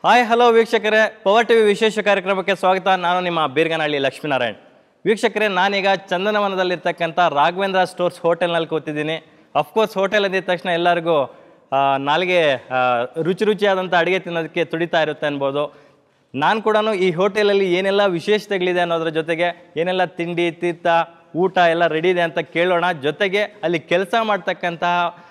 Hi hello ವೀಕ್ಷಕರೇ, power TV ವಿಶೇಷ ಕಾರ್ಯಕ್ರಮಕ್ಕೆ ಸ್ವಾಗತ. ನಾನು ನಿಮ್ಮ ಬೀರ್ಗನಹಳ್ಳಿ ಲಕ್ಷ್ಮೀನಾರಾಯಣ್. ವೀಕ್ಷಕರೇ, ನಾನೀಗ ಚಂದನವನದಲ್ಲಿರ್ತಕ್ಕಂಥ ರಾಘವೇಂದ್ರ ಸ್ಟೋರ್ಸ್ ಹೋಟೆಲ್ನಲ್ಲಿ ಕೂತಿದ್ದೀನಿ. ಅಫ್ಕೋರ್ಸ್ ಹೋಟೆಲ್ ಅಂದಿದ ತಕ್ಷಣ ಎಲ್ಲರಿಗೂ ನಾಲ್ಗೆ ರುಚಿಯಾದಂಥ ಅಡುಗೆ ತಿನ್ನೋದಕ್ಕೆ ತುಡಿತಾ ಇರುತ್ತೆ ಅನ್ಬೋದು. ನಾನು ಕೂಡ ಈ ಹೋಟೆಲಲ್ಲಿ ಏನೆಲ್ಲ ವಿಶೇಷತೆಗಳಿದೆ ಅನ್ನೋದ್ರ ಜೊತೆಗೆ ಏನೆಲ್ಲ ತಿಂಡಿ ತೀರ್ಥ ಊಟ ಎಲ್ಲ ರೆಡಿ ಇದೆ ಅಂತ ಕೇಳೋಣ. ಜೊತೆಗೆ ಅಲ್ಲಿ ಕೆಲಸ ಮಾಡ್ತಕ್ಕಂತಹ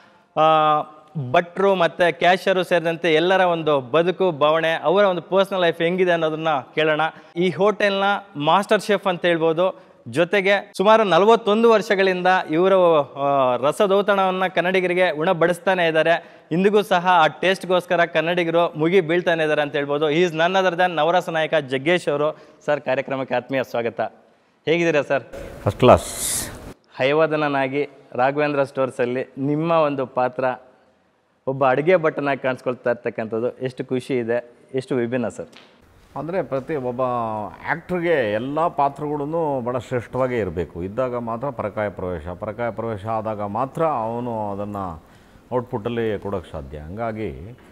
ಭಟ್ರು ಮತ್ತು ಕ್ಯಾಶರು ಸೇರಿದಂತೆ ಎಲ್ಲರ ಒಂದು ಬದುಕು ಭಾವನೆ, ಅವರ ಒಂದು ಪರ್ಸ್ನಲ್ ಲೈಫ್ ಹೆಂಗಿದೆ ಅನ್ನೋದನ್ನ ಕೇಳೋಣ. ಈ ಹೋಟೆಲ್ನ ಮಾಸ್ಟರ್ ಶೆಫ್ ಅಂತ ಹೇಳ್ಬೋದು. ಜೊತೆಗೆ ಸುಮಾರು 41 ವರ್ಷಗಳಿಂದ ಇವರು ರಸದೌತಣವನ್ನು ಕನ್ನಡಿಗರಿಗೆ ಉಣಬಡಿಸ್ತಾನೆ ಇದ್ದಾರೆ. ಇಂದಿಗೂ ಸಹ ಆ ಟೇಸ್ಟ್ಗೋಸ್ಕರ ಕನ್ನಡಿಗರು ಮುಗಿ ಬೀಳ್ತಾನೆ ಇದ್ದಾರೆ ಅಂತ ಹೇಳ್ಬೋದು. ಈಸ್ ನನ್ ಅದರ್ ದನ್ ನವರಸ ನಾಯಕ ಜಗ್ಗೇಶ್ ಅವರು. ಸರ್, ಕಾರ್ಯಕ್ರಮಕ್ಕೆ ಆತ್ಮೀಯ ಸ್ವಾಗತ. ಹೇಗಿದ್ದೀರಾ ಸರ್? First class. ಹೈವದನಾಗಿ ರಾಘವೇಂದ್ರ ಸ್ಟೋರ್ಸಲ್ಲಿ ನಿಮ್ಮ ಒಂದು ಪಾತ್ರ ಒಬ್ಬ ಅಡುಗೆ ಭಟ್ಟನಾಗಿ ಕಾಣಿಸ್ಕೊಳ್ತಾ ಇರ್ತಕ್ಕಂಥದ್ದು ಎಷ್ಟು ಖುಷಿ ಇದೆ, ಎಷ್ಟು ವಿಭಿನ್ನ ಸರ್. ಅಂದರೆ ಒಬ್ಬ ಆ್ಯಕ್ಟ್ರಿಗೆ ಎಲ್ಲ ಪಾತ್ರಗಳೂ ಭಾಳ ಶ್ರೇಷ್ಠವಾಗೇ ಇರಬೇಕು. ಇದ್ದಾಗ ಮಾತ್ರ ಪರಕಾಯ ಪ್ರವೇಶ ಆದಾಗ ಮಾತ್ರ ಅವನು ಅದನ್ನು ಔಟ್ಪುಟ್ಟಲ್ಲಿ ಕೊಡೋಕ್ಕೆ ಸಾಧ್ಯ. ಹಂಗಾಗಿ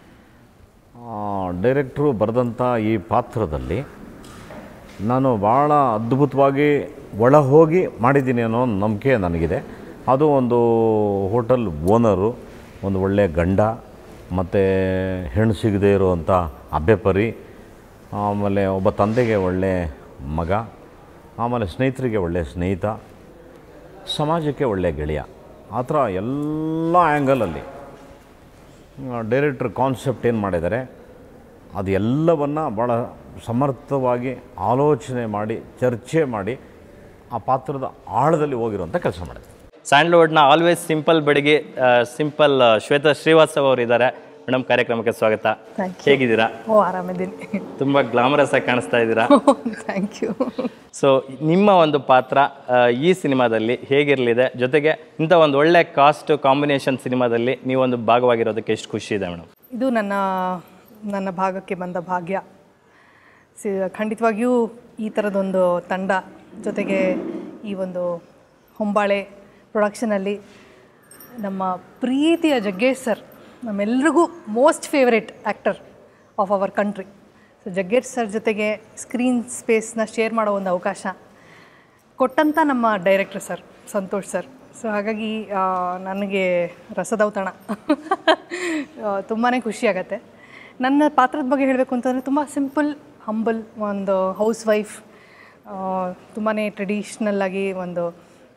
ಡೈರೆಕ್ಟ್ರು ಬರೆದಂಥ ಈ ಪಾತ್ರದಲ್ಲಿ ನಾನು ಭಾಳ ಅದ್ಭುತವಾಗಿ ಒಳ ಹೋಗಿ ಮಾಡಿದ್ದೀನಿ ಅನ್ನೋ ನಂಬಿಕೆ ನನಗಿದೆ. ಅದು ಒಂದು ಹೋಟೆಲ್ ಓನರು, ಒಂದು ಒಳ್ಳೆಯ ಗಂಡ, ಮತ್ತು ಹೆಣ್ಣು ಸಿಗದೇ ಇರುವಂಥ ಅಬ್ಬೆಪರಿ, ಆಮೇಲೆ ಒಬ್ಬ ತಂದೆಗೆ ಒಳ್ಳೆಯ ಮಗ, ಆಮೇಲೆ ಸ್ನೇಹಿತರಿಗೆ ಒಳ್ಳೆಯ ಸ್ನೇಹಿತ, ಸಮಾಜಕ್ಕೆ ಒಳ್ಳೆಯ ಗೆಳೆಯ. ಆ ಥರ ಎಲ್ಲ ಆ್ಯಂಗಲಲ್ಲಿ ಡೈರೆಕ್ಟ್ರ್ ಕಾನ್ಸೆಪ್ಟ್ ಏನು ಮಾಡಿದ್ದಾರೆ ಅದು ಎಲ್ಲವನ್ನು ಭಾಳ ಸಮರ್ಥವಾಗಿ ಆಲೋಚನೆ ಮಾಡಿ ಚರ್ಚೆ ಮಾಡಿ ಆ ಪಾತ್ರದ ಆಳದಲ್ಲಿ ಹೋಗಿರುವಂಥ ಕೆಲಸ ಮಾಡಿದೆ. ಸ್ಯಾಂಡ್ಲ್ವುಡ್ನ ಆಲ್ವೇಸ್ ಸಿಂಪಲ್ ಬೆಡಗಿ ಸಿಂಪಲ್ ಶ್ವೇತಾ ಶ್ರೀವಾಸ್ತವ್ ಅವರು ಇದ್ದಾರೆ. ಮೇಡಮ್, ಕಾರ್ಯಕ್ರಮಕ್ಕೆ ಸ್ವಾಗತ. ಹೇಗಿದ್ದೀರಾ? ಆರಾಮಿದ್ದೀನಿ. ತುಂಬ ಗ್ಲಾಮರಸ್ ಆಗಿ ಕಾಣಿಸ್ತಾ ಇದ್ದೀರಾ. Thank you. ಸೊ ನಿಮ್ಮ ಒಂದು ಪಾತ್ರ ಈ ಸಿನಿಮಾದಲ್ಲಿ ಹೇಗಿರಲಿದೆ, ಜೊತೆಗೆ ಇಂಥ ಒಂದು ಒಳ್ಳೆ ಕಾಸ್ಟ್ ಕಾಂಬಿನೇಷನ್ ಸಿನಿಮಾದಲ್ಲಿ ನೀವೊಂದು ಭಾಗವಾಗಿರೋದಕ್ಕೆ ಎಷ್ಟು ಖುಷಿ ಇದೆ ಮೇಡಮ್? ಇದು ನನ್ನ ಭಾಗಕ್ಕೆ ಬಂದ ಭಾಗ್ಯ. ಖಂಡಿತವಾಗಿಯೂ ಈ ಥರದೊಂದು ತಂಡ ಜೊತೆಗೆ ಈ ಒಂದು ಹೊಂಬಾಳೆ ಪ್ರೊಡಕ್ಷನಲ್ಲಿ ನಮ್ಮ ಪ್ರೀತಿಯ ಜಗ್ಗೇಶ್ ಸರ್, ನಮ್ಮೆಲ್ರಿಗೂ most favourite actor of our country. So Jaggesh sir ಜೊತೆಗೆ ಸ್ಕ್ರೀನ್ ಸ್ಪೇಸ್ನ ಶೇರ್ ಮಾಡೋ ಒಂದು ಅವಕಾಶ ಕೊಟ್ಟಂಥ ನಮ್ಮ director sir Santhosh sir. So ಹಾಗಾಗಿ ನನಗೆ ರಸದೌತಣ ತುಂಬಾ ಖುಷಿಯಾಗತ್ತೆ. ನನ್ನ ಪಾತ್ರದ ಬಗ್ಗೆ ಹೇಳಬೇಕು ಅಂತಂದರೆ ತುಂಬ ಸಿಂಪಲ್, ಹಂಬಲ್, ಒಂದು ಹೌಸ್ ವೈಫ್, ತುಂಬಾ ಟ್ರೆಡಿಷ್ನಲ್ಲಾಗಿ ಒಂದು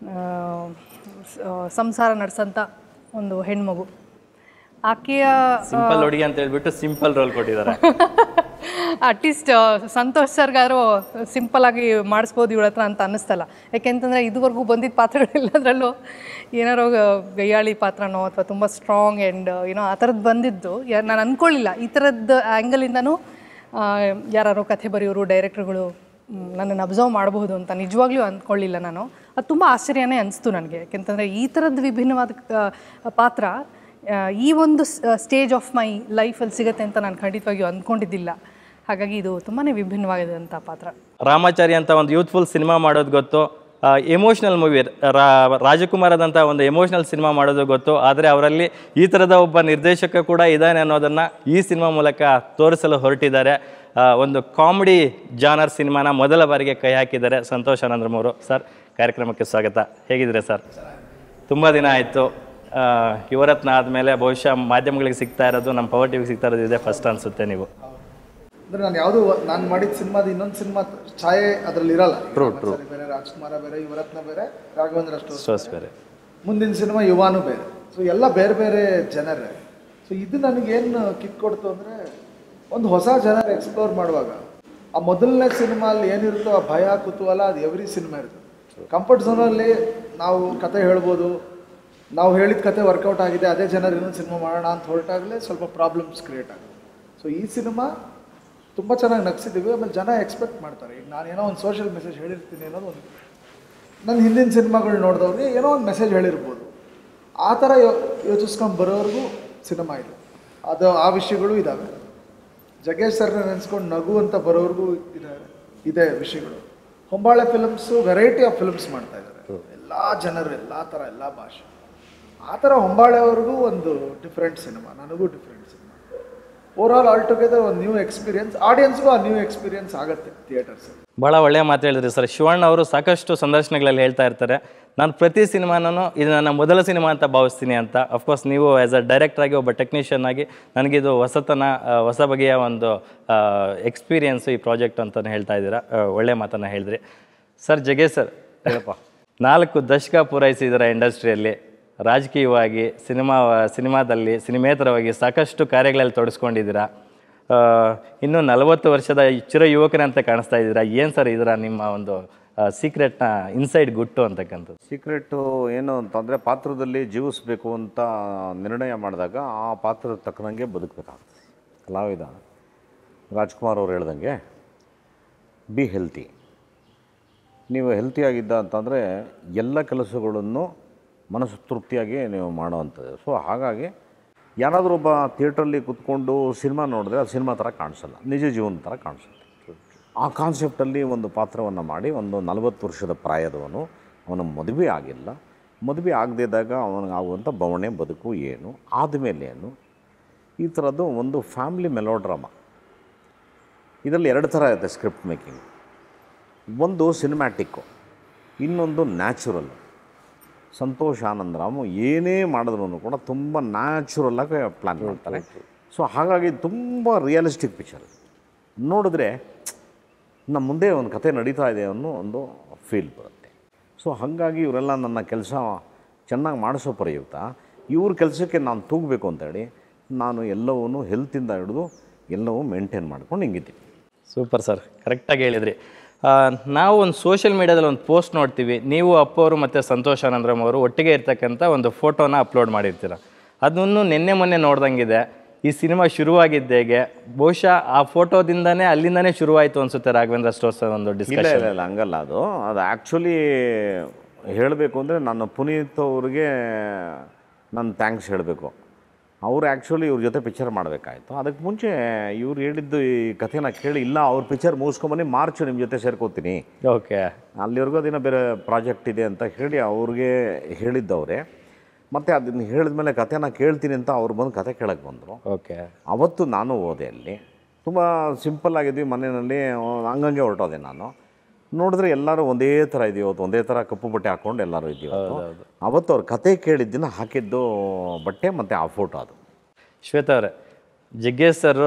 ಸಂಸಾರ ನಡೆಸೋಂಥ ಒಂದು ಹೆಣ್ಮಗು. ಆಕೆಯ ಸಿಂಪಲ್ ಹುಡುಗಿ ಅಂತ ಹೇಳ್ಬಿಟ್ಟು ಸಿಂಪಲ್ ರೋಲ್ ಕೊಟ್ಟಿದ್ದಾರೆ. ಅಟ್ಲೀಸ್ಟ್ ಸಂತೋಷ್ ಸರ್ಗಾದ್ರು ಸಿಂಪಲ್ಲಾಗಿ ಮಾಡಿಸ್ಬೋದು ಇವಳ ಹತ್ರ ಅಂತ ಅನ್ನಿಸ್ತಲ್ಲ. ಯಾಕೆಂತಂದರೆ ಇದುವರೆಗೂ ಬಂದಿದ್ದ ಪಾತ್ರಗಳೆಲ್ಲದರಲ್ಲೂ ಏನಾರೋ ಗಯ್ಯಾಳಿ ಪಾತ್ರನೋ ಅಥವಾ ತುಂಬ ಸ್ಟ್ರಾಂಗ್ ಆ್ಯಂಡ್ ಏನೋ ಆ ಥರದ್ದು ಬಂದಿದ್ದು ನಾನು ಅಂದ್ಕೊಳ್ಳಿಲ್ಲ. ಈ ಥರದ್ದು ಆ್ಯಂಗಲಿಂದನೂ ಯಾರು ಕಥೆ ಬರೆಯೋರು ಡೈರೆಕ್ಟ್ರುಗಳು ನನ್ನನ್ನು ಅಬ್ಸರ್ವ್ ಮಾಡಬಹುದು ಅಂತ ನಿಜವಾಗ್ಲೂ ಅಂದ್ಕೊಳ್ಳಿಲ್ಲ ನಾನು. ಅದು ತುಂಬ ಆಶ್ಚರ್ಯನೇ ಅನಿಸ್ತು ನನಗೆ. ಯಾಕೆಂತಂದರೆ ಈ ಥರದ್ದು ವಿಭಿನ್ನವಾದ ಪಾತ್ರ ಈ ಒಂದು ಸ್ಟೇಜ್ ಆಫ್ ಮೈ ಲೈಫಲ್ಲಿ ಸಿಗುತ್ತೆ ಅಂತ ನಾನು ಖಂಡಿತವಾಗಿಯೂ ಅಂದ್ಕೊಂಡಿದ್ದಿಲ್ಲ. ಹಾಗಾಗಿ ಇದು ತುಂಬಾ ವಿಭಿನ್ನವಾದಂಥ ಪಾತ್ರ. ರಾಮಾಚಾರಿ ಅಂತ ಒಂದು ಯೂತ್ಫುಲ್ ಸಿನಿಮಾ ಮಾಡೋದು ಗೊತ್ತು, ಎಮೋಷ್ನಲ್ ಮೂವಿ ರಾಜಕುಮಾರದಂಥ ಒಂದು ಎಮೋಷ್ನಲ್ ಸಿನಿಮಾ ಮಾಡೋದು ಗೊತ್ತು. ಆದರೆ ಅವರಲ್ಲಿ ಈ ಥರದ ಒಬ್ಬ ನಿರ್ದೇಶಕ ಕೂಡ ಇದ್ದಾನೆ ಅನ್ನೋದನ್ನು ಈ ಸಿನಿಮಾ ಮೂಲಕ ತೋರಿಸಲು ಹೊರಟಿದ್ದಾರೆ. ಒಂದು ಕಾಮಿಡಿ ಜಾನರ್ ಸಿನಿಮಾನ ಮೊದಲ ಬಾರಿಗೆ ಕೈ ಹಾಕಿದ್ದಾರೆ ಸಂತೋಷ್ ಅನಂತರಮವರು. ಸರ್, ಕಾರ್ಯಕ್ರಮಕ್ಕೆ ಸ್ವಾಗತ. ಹೇಗಿದ್ರೆ ಸರ್? ತುಂಬ ದಿನ ಆಯಿತು. ಯುವರತ್ನ ಆದಮೇಲೆ ಬಹುಶಃ ಮಾಧ್ಯಮಗಳಿಗೆ ಸಿಗ್ತಾ ಇರೋದು, ನಮ್ಮ ಪವರ್ ಟಿವಿಗೆ ಸಿಗ್ತಾ ಇರೋದು ಇದೆ ಫಸ್ಟ್ ಅನಿಸುತ್ತೆ. ನೀವು ಅಂದರೆ ನಾನು ಮಾಡಿದ ಸಿನಿಮಾದ ಇನ್ನೊಂದು ಸಿನಿಮಾ ಛಾಯೆ ಅದರಲ್ಲಿ ಇರಲ್ಲ. ಬೇರೆ ರಾಜ್ಕುಮಾರ ಬೇರೆ, ಯುವರತ್ನ ಬೇರೆ, ರಾಘವೇಂದ್ರ ಸ್ಟೋರ್ಸ್ ಬೇರೆ, ಮುಂದಿನ ಸಿನಿಮಾ ಯುವಾನು ಬೇರೆ. ಸೊ ಎಲ್ಲ ಬೇರೆ ಬೇರೆ ಜನರೇ. ಸೊ ಇದು ನನಗೇನು ಕಿಕ್ ಕೊಡ್ತು ಅಂದರೆ, ಒಂದು ಹೊಸ ಜನರು ಎಕ್ಸ್ಪ್ಲೋರ್ ಮಾಡುವಾಗ ಆ ಮೊದಲನೇ ಸಿನಿಮಾಲ್ಲಿ ಏನಿರುತ್ತೋ ಆ ಭಯ ಕುತೂಹಲ ಅದು ಎವ್ರಿ ಸಿನಿಮಾ ಇರುತ್ತೆ. ಕಂಫರ್ಟ್ ಝೋನಲ್ಲಿ ನಾವು ಕತೆ ಹೇಳ್ಬೋದು, ನಾವು ಹೇಳಿದ ಕತೆ ವರ್ಕೌಟ್ ಆಗಿದೆ, ಅದೇ ಜನರು ಇನ್ನೊಂದು ಸಿನಿಮಾ ಮಾಡೋಣ ಅಂತ ಹೊರಟಾಗಲೇ ಸ್ವಲ್ಪ ಪ್ರಾಬ್ಲಮ್ಸ್ ಕ್ರಿಯೇಟ್ ಆಗುತ್ತೆ. ಸೊ ಈ ಸಿನಿಮಾ ತುಂಬ ಚೆನ್ನಾಗಿ ನಗಿಸಿದ್ದೀವಿ. ಆಮೇಲೆ ಜನ ಎಕ್ಸ್ಪೆಕ್ಟ್ ಮಾಡ್ತಾರೆ. ಈಗ ನಾನೇನೋ ಒಂದು ಸೋಷಿಯಲ್ ಮೆಸೇಜ್ ಹೇಳಿರ್ತೀನಿ ಅನ್ನೋದು ಒಂದು, ನನ್ನ ಹಿಂದಿನ ಸಿನಿಮಾಗಳು ನೋಡಿದವ್ರಿಗೆ ಏನೋ ಒಂದು ಮೆಸೇಜ್ ಹೇಳಿರ್ಬೋದು. ಆ ಥರ ಯೋಚಿಸ್ಕೊಂಡು ಬರೋವ್ರಿಗೂ ಸಿನಿಮಾ ಇದೆ. ಅದು ಆ ವಿಷಯಗಳು ಇದ್ದಾವೆ. ಜಗ್ಗೇಶ್ ಸರ್ನ ನೆನೆಸ್ಕೊಂಡು ನಗು ಅಂತ ಬರೋವ್ರಿಗೂ ಇದೆ ವಿಷಯಗಳು. Hombale films variety of films ಮಾಡ್ತಾಯಿದ್ದಾರೆ. ಎಲ್ಲ ಜನರು, ಎಲ್ಲ ಥರ, ಎಲ್ಲ ಭಾಷೆ. ಆ ಥರ ಹೊಂಬಾಳೆಯವ್ರಿಗೂ ಒಂದು ಡಿಫ್ರೆಂಟ್ ಸಿನಿಮಾ, ನನಗೂ ಡಿಫ್ರೆಂಟ್ ಸಿನಿಮಾ. ಆಲ್ ಟುಗೆದರ್ ಒಂದು ನ್ಯೂ ಎಕ್ಸ್ಪೀರಿಯನ್ಸ್, ಆಡಿಯನ್ಸ್ಗೂ ಆ ನ್ಯೂ ಎಕ್ಸ್ಪೀರಿಯನ್ಸ್ ಆಗುತ್ತೆ ಥಿಯೇಟರ್ಸ್. ಭಾಳ ಒಳ್ಳೆಯ ಮಾತು ಹೇಳಿದ್ರಿ ಸರ್. ಶಿವಣ್ಣ ಅವರು ಸಾಕಷ್ಟು ಸಂದರ್ಶನಗಳಲ್ಲಿ ಹೇಳ್ತಾ ಇರ್ತಾರೆ, ನಾನು ಪ್ರತಿ ಸಿನಿಮಾನೂ ಇದು ನನ್ನ ಮೊದಲ ಸಿನಿಮಾ ಅಂತ ಭಾವಿಸ್ತೀನಿ ಅಂತ. ಅಫ್ಕೋರ್ಸ್ ನೀವು ಆ್ಯಸ್ ಅ ಡೈರೆಕ್ಟರ್ ಆಗಿ, ಒಬ್ಬ ಟೆಕ್ನಿಷಿಯನ್ ಆಗಿ ನನಗಿದು ಹೊಸ ಬಗೆಯ ಒಂದು ಎಕ್ಸ್ಪೀರಿಯನ್ಸು ಈ ಪ್ರಾಜೆಕ್ಟ್ ಅಂತಲೇ ಹೇಳ್ತಾ ಇದ್ದೀರಾ. ಒಳ್ಳೆಯ ಮಾತನ್ನು ಹೇಳಿದ್ರಿ ಸರ್. ಜಗ್ಗೇಶ್ ಸರ್, ಹೇಳಪ್ಪ, 4 ದಶಕ ಪೂರೈಸಿದ್ದೀರ ಇಂಡಸ್ಟ್ರಿಯಲ್ಲಿ, ರಾಜಕೀಯವಾಗಿ, ಸಿನಿಮಾದಲ್ಲಿ, ಸಿನಿಮೇತರವಾಗಿ ಸಾಕಷ್ಟು ಕಾರ್ಯಗಳಲ್ಲಿ ತೊಡಗಿಸ್ಕೊಂಡಿದ್ದೀರಾ. ಇನ್ನೂ 40 ವರ್ಷದ ಚಿರ ಯುವಕರಂತೆ ಕಾಣಿಸ್ತಾ ಇದ್ದೀರಾ. ಏನು ಸರ್ ಇದರ ನಿಮ್ಮ ಒಂದು ಸೀಕ್ರೆಟ್ನ ಇನ್ಸೈಡ್ ಗುಟ್ಟು ಅಂತಕ್ಕಂಥದ್ದು? ಸೀಕ್ರೆಟು ಏನು ಅಂತಂದರೆ, ಪಾತ್ರದಲ್ಲಿ ಜೀವಿಸಬೇಕು ಅಂತ ನಿರ್ಣಯ ಮಾಡಿದಾಗ ಆ ಪಾತ್ರದ ತಕ್ಕನಂಗೆ ಬದುಕಬೇಕಾಗ್ತದೆ. ಕಲಾವಿದ ರಾಜ್ಕುಮಾರ್ ಅವ್ರು ಹೇಳ್ದಂಗೆ ಬಿ ಹೆಲ್ತಿ. ನೀವು ಹೆಲ್ತಿಯಾಗಿದ್ದ ಅಂತಂದರೆ ಎಲ್ಲ ಕೆಲಸಗಳನ್ನು ಮನಸ್ಸು ತೃಪ್ತಿಯಾಗಿ ನೀವು ಮಾಡೋವಂಥದ್ದು. ಸೊ ಹಾಗಾಗಿ ಯಾರಾದರೂ ಒಬ್ಬ ಥಿಯೇಟ್ರಲ್ಲಿ ಕೂತ್ಕೊಂಡು ಸಿನಿಮಾ ನೋಡಿದ್ರೆ ಅದು ಸಿನಿಮಾ ಥರ ಕಾಣಿಸಲ್ಲ, ನಿಜ ಜೀವನ ಥರ ಕಾಣಿಸುತ್ತೆ. ಆ ಕಾನ್ಸೆಪ್ಟಲ್ಲಿ ಒಂದು ಪಾತ್ರವನ್ನು ಮಾಡಿ, ಒಂದು 40 ವರ್ಷದ ಪ್ರಾಯದವನು, ಅವನ ಮದುವೆ ಆಗಿಲ್ಲ, ಮದುವೆ ಆಗದಿದ್ದಾಗ ಅವನಿಗಾಗುವಂಥ ಬವಣೆ ಬದುಕು ಏನು, ಆದಮೇಲೆ ಏನು, ಈ ಥರದ್ದು ಒಂದು ಫ್ಯಾಮಿಲಿ ಮೆಲೋಡ್ರಾಮಾ. ಇದರಲ್ಲಿ 2 ಥರ ಇರುತ್ತೆ ಸ್ಕ್ರಿಪ್ಟ್ ಮೇಕಿಂಗ್. ಒಂದು ಸಿನಿಮ್ಯಾಟಿಕ್ಕು, ಇನ್ನೊಂದು ನ್ಯಾಚುರಲ್. ಸಂತೋಷ್ ಆನಂದರಾಮು ಏನೇ ಮಾಡಿದ್ರು ಕೂಡ ತುಂಬ ನ್ಯಾಚುರಲ್ಲಾಗಿ ಪ್ಲ್ಯಾನ್ ಮಾಡ್ತಾರೆ. ಸೊ ಹಾಗಾಗಿ ತುಂಬ ರಿಯಲಿಸ್ಟಿಕ್ ಪಿಕ್ಚರ್. ನೋಡಿದ್ರೆ ನಮ್ಮ ಮುಂದೆ ಒಂದು ಕತೆ ನಡೀತಾ ಇದೆ ಅನ್ನೋ ಒಂದು ಫೀಲ್ ಬರುತ್ತೆ. ಸೊ ಹಾಗಾಗಿ ಇವರೆಲ್ಲ ನನ್ನ ಕೆಲಸ ಚೆನ್ನಾಗಿ ಮಾಡಿಸೋ ಪ್ರಯುಕ್ತ ಇವ್ರ ಕೆಲಸಕ್ಕೆ ನಾನು ತೂಗಬೇಕು ಅಂತೇಳಿ ನಾನು ಎಲ್ಲವೂ ಹೆಲ್ತಿಂದ ಹಿಡಿದು ಎಲ್ಲವೂ ಮೇಂಟೈನ್ ಮಾಡ್ಕೊಂಡು ಹಿಂಗಿದ್ದೀನಿ. ಸೂಪರ್ ಸರ್, ಕರೆಕ್ಟಾಗಿ ಹೇಳಿದ್ರಿ. ನಾವು ಒಂದು ಸೋಷಿಯಲ್ ಮೀಡ್ಯಾದಲ್ಲಿ ಒಂದು ಪೋಸ್ಟ್ ನೋಡ್ತೀವಿ, ನೀವು ಅಪ್ಪವರು ಮತ್ತು ಸಂತೋಷ್ ಆನಂದರಾಮ್ ಅವರು ಒಟ್ಟಿಗೆ ಇರ್ತಕ್ಕಂಥ ಒಂದು ಫೋಟೋನ ಅಪ್ಲೋಡ್ ಮಾಡಿರ್ತೀರ. ಅದನ್ನು ನಿನ್ನೆ ಮೊನ್ನೆ ನೋಡ್ದಂಗಿದೆ. ಈ ಸಿನಿಮಾ ಶುರುವಾಗಿದ್ದೇಗೆ ಬಹುಶಃ ಆ ಫೋಟೋದಿಂದನೇ ಅಲ್ಲಿಂದನೇ ಶುರುವಾಯಿತು ಅನಿಸುತ್ತೆ ರಾಘವೇಂದ್ರ ಸ್ಟೋರ್ಸ್ ಒಂದು ಡಿಸ್ಕಷನ್. ಇಲ್ಲ ಹಂಗಲ್ಲ. ಅದು ಆ್ಯಕ್ಚುಲಿ ಹೇಳಬೇಕು ಅಂದರೆ ನಾನು ಪುನೀತ್ ಅವ್ರಿಗೆ ನಾನು ಥ್ಯಾಂಕ್ಸ್ ಹೇಳಬೇಕು. ಅವರು ಆ್ಯಕ್ಚುಲಿ ಇವ್ರ ಜೊತೆ ಪಿಕ್ಚರ್ ಮಾಡಬೇಕಾಯ್ತು. ಅದಕ್ಕೆ ಮುಂಚೆ ಇವ್ರು ಹೇಳಿದ್ದು ಈ ಕಥೆನ ಕೇಳಿ, ಇಲ್ಲ ಅವ್ರ ಪಿಕ್ಚರ್ ಮುಗಿಸ್ಕೊಂಬನ್ನಿ, ಮಾರ್ಚ್ ನಿಮ್ಮ ಜೊತೆ ಸೇರ್ಕೋತೀನಿ, ಓಕೆ ಅಲ್ಲಿವರೆಗೂ ಅದಿನ ಬೇರೆ ಪ್ರಾಜೆಕ್ಟ್ ಇದೆ ಅಂತ ಹೇಳಿ ಅವ್ರಿಗೆ ಹೇಳಿದ್ದವ್ರೆ. ಮತ್ತು ಅದನ್ನು ಹೇಳಿದ್ಮೇಲೆ ಕಥೆನ ಕೇಳ್ತೀನಿ ಅಂತ ಅವ್ರು ಬಂದು ಕತೆ ಕೇಳಕ್ಕೆ ಬಂದರು. ಓಕೆ, ಅವತ್ತು ನಾನು ಹೋದೆ. ಅಲ್ಲಿ ತುಂಬ ಸಿಂಪಲ್ ಆಗಿದ್ವಿ, ಮನೆಯಲ್ಲಿ ಹಂಗಂಗೆ ಹೊರಟೋದೆ. ನಾನು ನೋಡಿದ್ರೆ ಎಲ್ಲರೂ ಒಂದೇ ಥರ ಇದೀವಿ, ಅವತ್ತು ಒಂದೇ ಥರ ಕಪ್ಪು ಬಟ್ಟೆ ಹಾಕ್ಕೊಂಡು ಎಲ್ಲರೂ ಇದ್ದೀವಿ. ಅವತ್ತು ಅವ್ರ ಕತೆ ಕೇಳಿದ್ದಿನ ಹಾಕಿದ್ದು ಬಟ್ಟೆ ಮತ್ತು ಆ ಫೋಟೋ ಅದು. ಶ್ವೇತಾ ಅವರೇ, ಜಗ್ಗೇಶ್ ಸರ್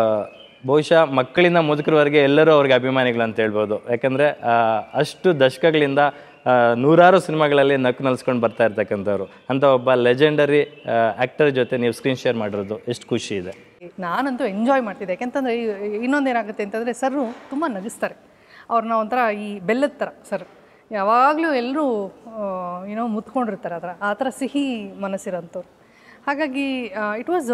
ಬಹುಶಃ ಮಕ್ಕಳಿಂದ ಮುದುಕರವರೆಗೆ ಎಲ್ಲರೂ ಅವ್ರಿಗೆ ಅಭಿಮಾನಿಗಳು ಅಂತ ಹೇಳ್ಬೋದು. ಯಾಕಂದರೆ ಅಷ್ಟು ದಶಕಗಳಿಂದ ನೂರಾರು ಸಿನಿಮಾಗಳಲ್ಲಿ ನಕ್ಕು ನಲ್ಸ್ಕೊಂಡು ಬರ್ತಾ ಇರ್ತಕ್ಕಂಥವ್ರು. ಅಂಥ ಒಬ್ಬ ಲೆಜೆಂಡರಿ ಆ್ಯಕ್ಟರ್ ಜೊತೆ ನೀವು ಸ್ಕ್ರೀನ್ ಶೇರ್ ಮಾಡಿರೋದು ಎಷ್ಟು ಖುಷಿ ಇದೆ. ನಾನಂತೂ ಎಂಜಾಯ್ ಮಾಡ್ತಿದ್ದೆ. ಯಾಕೆಂತಂದರೆ ಇನ್ನೊಂದೇನಾಗುತ್ತೆ ಅಂತಂದರೆ ಸರ್ರು ತುಂಬ ನಗಿಸ್ತಾರೆ. ಅವ್ರನ್ನ ಒಂಥರ ಈ ಬೆಲ್ಲದ ಥರ ಸರ್, ಯಾವಾಗಲೂ ಎಲ್ಲರೂ ಏನೋ ಮುತ್ಕೊಂಡಿರ್ತಾರೆ ಆ ಥರ ಸಿಹಿ ಮನಸ್ಸಿರೋಂಥವ್ರು. ಹಾಗಾಗಿ ಇಟ್ ವಾಸ್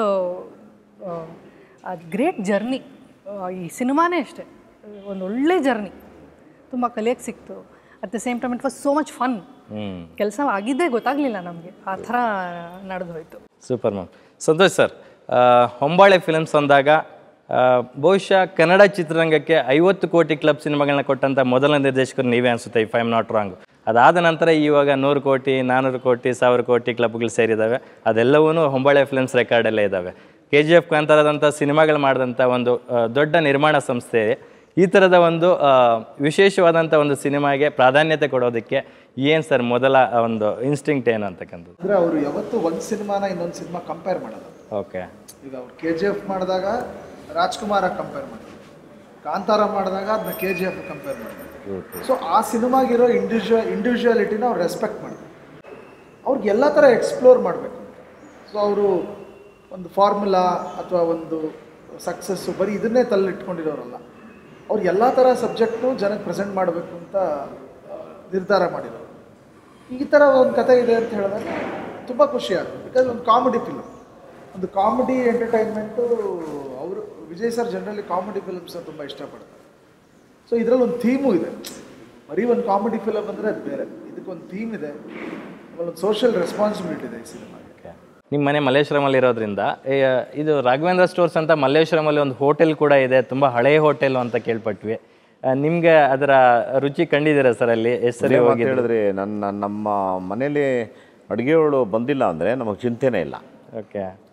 ಗ್ರೇಟ್ ಜರ್ನಿ. ಈ ಸಿನಿಮಾನೇ ಅಷ್ಟೇ ಒಂದು ಒಳ್ಳೆ ಜರ್ನಿ, ತುಂಬ ಕಲಿಯೋಕ್ಕೆ ಸಿಕ್ತು. At the same time it was so much fun. ಕೆಲಸ ಆಗಿದ್ದೇ ಗೊತ್ತಾಗಲಿಲ್ಲ ನಮಗೆ, ಆ ಥರ ನಡೆದು ಹೋಯಿತು. Super ma'am. Santhosh sir, Hombale films ಅಂದಾಗ ಬಹುಶಃ ಕನ್ನಡ ಚಿತ್ರರಂಗಕ್ಕೆ 50 ಕೋಟಿ ಕ್ಲಬ್ ಸಿನಿಮಾಗಳನ್ನ ಕೊಟ್ಟಂಥ ಮೊದಲ ನಿರ್ದೇಶಕರು ನೀವೇ ಅನಿಸುತ್ತೆ, if I am not wrong. ಅದಾದ ನಂತರ ಇವಾಗ 100 ಕೋಟಿ 400 ಕೋಟಿ 1000 ಕೋಟಿ ಕ್ಲಬ್ಗಳು ಸೇರಿದ್ದಾವೆ. ಅದೆಲ್ಲವೂ ಹೊಂಬಾಳೆ ಫಿಲ್ಮ್ಸ್ ರೆಕಾರ್ಡಲ್ಲೇ ಇದ್ದಾವೆ. KGF ಕಾಂತಾರದಂಥ ಸಿನಿಮಾಗಳು ಮಾಡಿದಂಥ ಒಂದು ದೊಡ್ಡ ನಿರ್ಮಾಣ ಸಂಸ್ಥೆ ಈ ಥರದ ಒಂದು ವಿಶೇಷವಾದಂಥ ಒಂದು ಸಿನಿಮಾಗೆ ಪ್ರಾಧಾನ್ಯತೆ ಕೊಡೋದಕ್ಕೆ ಏನು ಸರ್ ಮೊದಲ ಒಂದು ಇನ್ಸ್ಟಿಂಕ್ಟ್ ಏನು ಅಂತಕ್ಕಂಥದ್ದು? ಅಂದರೆ ಅವರು ಯಾವತ್ತೂ ಒಂದು ಸಿನಿಮಾನ ಇನ್ನೊಂದು ಸಿನಿಮಾ ಕಂಪೇರ್ ಮಾಡೋದು. ಓಕೆ, ಈಗ ಅವ್ರು KGF ಮಾಡಿದಾಗ ರಾಜ್ಕುಮಾರ ಕಂಪೇರ್ ಮಾಡಿದ್ರು, ಕಾಂತಾರ ಮಾಡಿದಾಗ ಅದನ್ನ KGF ಕಂಪೇರ್ ಮಾಡಿದ್ರು. ಸೊ ಆ ಸಿನಿಮಾಗಿರೋ ಇಂಡಿವಿಜುವಾಲಿಟಿನ ಅವ್ರು ರೆಸ್ಪೆಕ್ಟ್ ಮಾಡಿದ್ರು. ಅವ್ರಿಗೆ ಎಲ್ಲ ಥರ ಎಕ್ಸ್ಪ್ಲೋರ್ ಮಾಡಬೇಕು. ಸೊ ಅವರು ಒಂದು ಫಾರ್ಮುಲಾ ಅಥವಾ ಒಂದು ಸಕ್ಸಸ್ಸು ಬರೀ ಇದನ್ನೇ ತಲ್ಲಿಟ್ಕೊಂಡಿರೋರಲ್ಲ. ಅವ್ರು ಎಲ್ಲ ಥರ ಸಬ್ಜೆಕ್ಟ್ನು ಜನಕ್ಕೆ ಪ್ರೆಸೆಂಟ್ ಮಾಡಬೇಕು ಅಂತ ನಿರ್ಧಾರ ಮಾಡಿರೋರು. ಈ ಥರ ಒಂದು ಕತೆ ಇದೆ ಅಂತ ಹೇಳಿದಾಗ ತುಂಬ ಖುಷಿ ಆಗುತ್ತೆ. ಬಿಕಾಸ್ ಒಂದು ಕಾಮಿಡಿ ಫಿಲ್ಮ್, ಒಂದು ಕಾಮಿಡಿ ಎಂಟರ್ಟೈನ್ಮೆಂಟು. ಅವರು ವಿಜಯ್ ಸರ್ ಜನರಲಿ ಕಾಮಿಡಿ ಫಿಲ್ಮ್ಸ್ನ ತುಂಬ ಇಷ್ಟಪಡ್ತಾರೆ. ಸೊ ಇದರಲ್ಲಿ ಒಂದು ಥೀಮು ಇದೆ. ಬರೀ ಒಂದು ಕಾಮಿಡಿ ಫಿಲಮ್ ಅಂದರೆ ಅದು ಬೇರೆ, ಇದಕ್ಕೊಂದು ಥೀಮ್ ಇದೆ, ಆಮೇಲೆ ಒಂದು ಸೋಷಿಯಲ್ ರೆಸ್ಪಾನ್ಸಿಬಿಲಿಟಿ ಇದೆ ಈ ಸಿನಿಮಾಗೆ. ನಿಮ್ಮ ಮನೆ ಮಲ್ಲೇಶ್ವರಮಲ್ಲಿ ಇರೋದ್ರಿಂದ ಇದು ರಾಘವೇಂದ್ರ ಸ್ಟೋರ್ಸ್ ಅಂತ ಮಲ್ಲೇಶ್ವರಮಲ್ಲಿ ಒಂದು ಹೋಟೆಲ್ ಕೂಡ ಇದೆ, ತುಂಬ ಹಳೆಯ ಹೋಟೆಲು ಅಂತ ಕೇಳ್ಪಟ್ವಿ. ನಿಮಗೆ ಅದರ ರುಚಿ ಕಂಡಿದ್ದೀರಾ ಸರ್ ಅಲ್ಲಿ? ಎಷ್ಟು ಸರಿ ಹೋಗಿ ಹೇಳಿದ್ರಿ, ನಮ್ಮ ಮನೇಲಿ ಅಡುಗೆಗಳು ಬಂದಿಲ್ಲ ಅಂದರೆ ನಮಗೆ ಚಿಂತೆನೇ ಇಲ್ಲ. ಓಕೆ,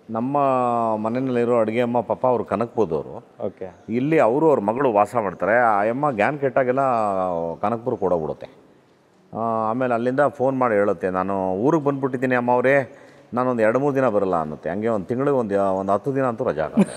ನಮ್ಮ ಮನೆಯಲ್ಲಿರೋ ಅಡುಗೆ ಅಮ್ಮ ಪಾಪ ಅವರು ಕನಕ್ಪುರದವರು. ಓಕೆ. ಇಲ್ಲಿ ಅವರು ಅವ್ರ ಮಗಳು ವಾಸ ಮಾಡ್ತಾರೆ. ಆ ಅಮ್ಮ ಗ್ಯಾನ್ ಕೆಟ್ಟಾಗೆಲ್ಲ ಕನಕ್ಪುರ ಕೊಡೋಗ್ಬಿಡುತ್ತೆ. ಆಮೇಲೆ ಅಲ್ಲಿಂದ ಫೋನ್ ಮಾಡಿ ಹೇಳುತ್ತೆ, ನಾನು ಊರಿಗೆ ಬಂದುಬಿಟ್ಟಿದ್ದೀನಿ ಅಮ್ಮ ಅವರೇ, ನಾನೊಂದು 2-3 ದಿನ ಬರಲ್ಲ ಅನ್ನುತ್ತೆ. ಹಂಗೆ ಒಂದು ತಿಂಗಳಿಗೆ ಒಂದು 10 ದಿನ ಅಂತೂ ರಜಾ ಆಗುತ್ತೆ.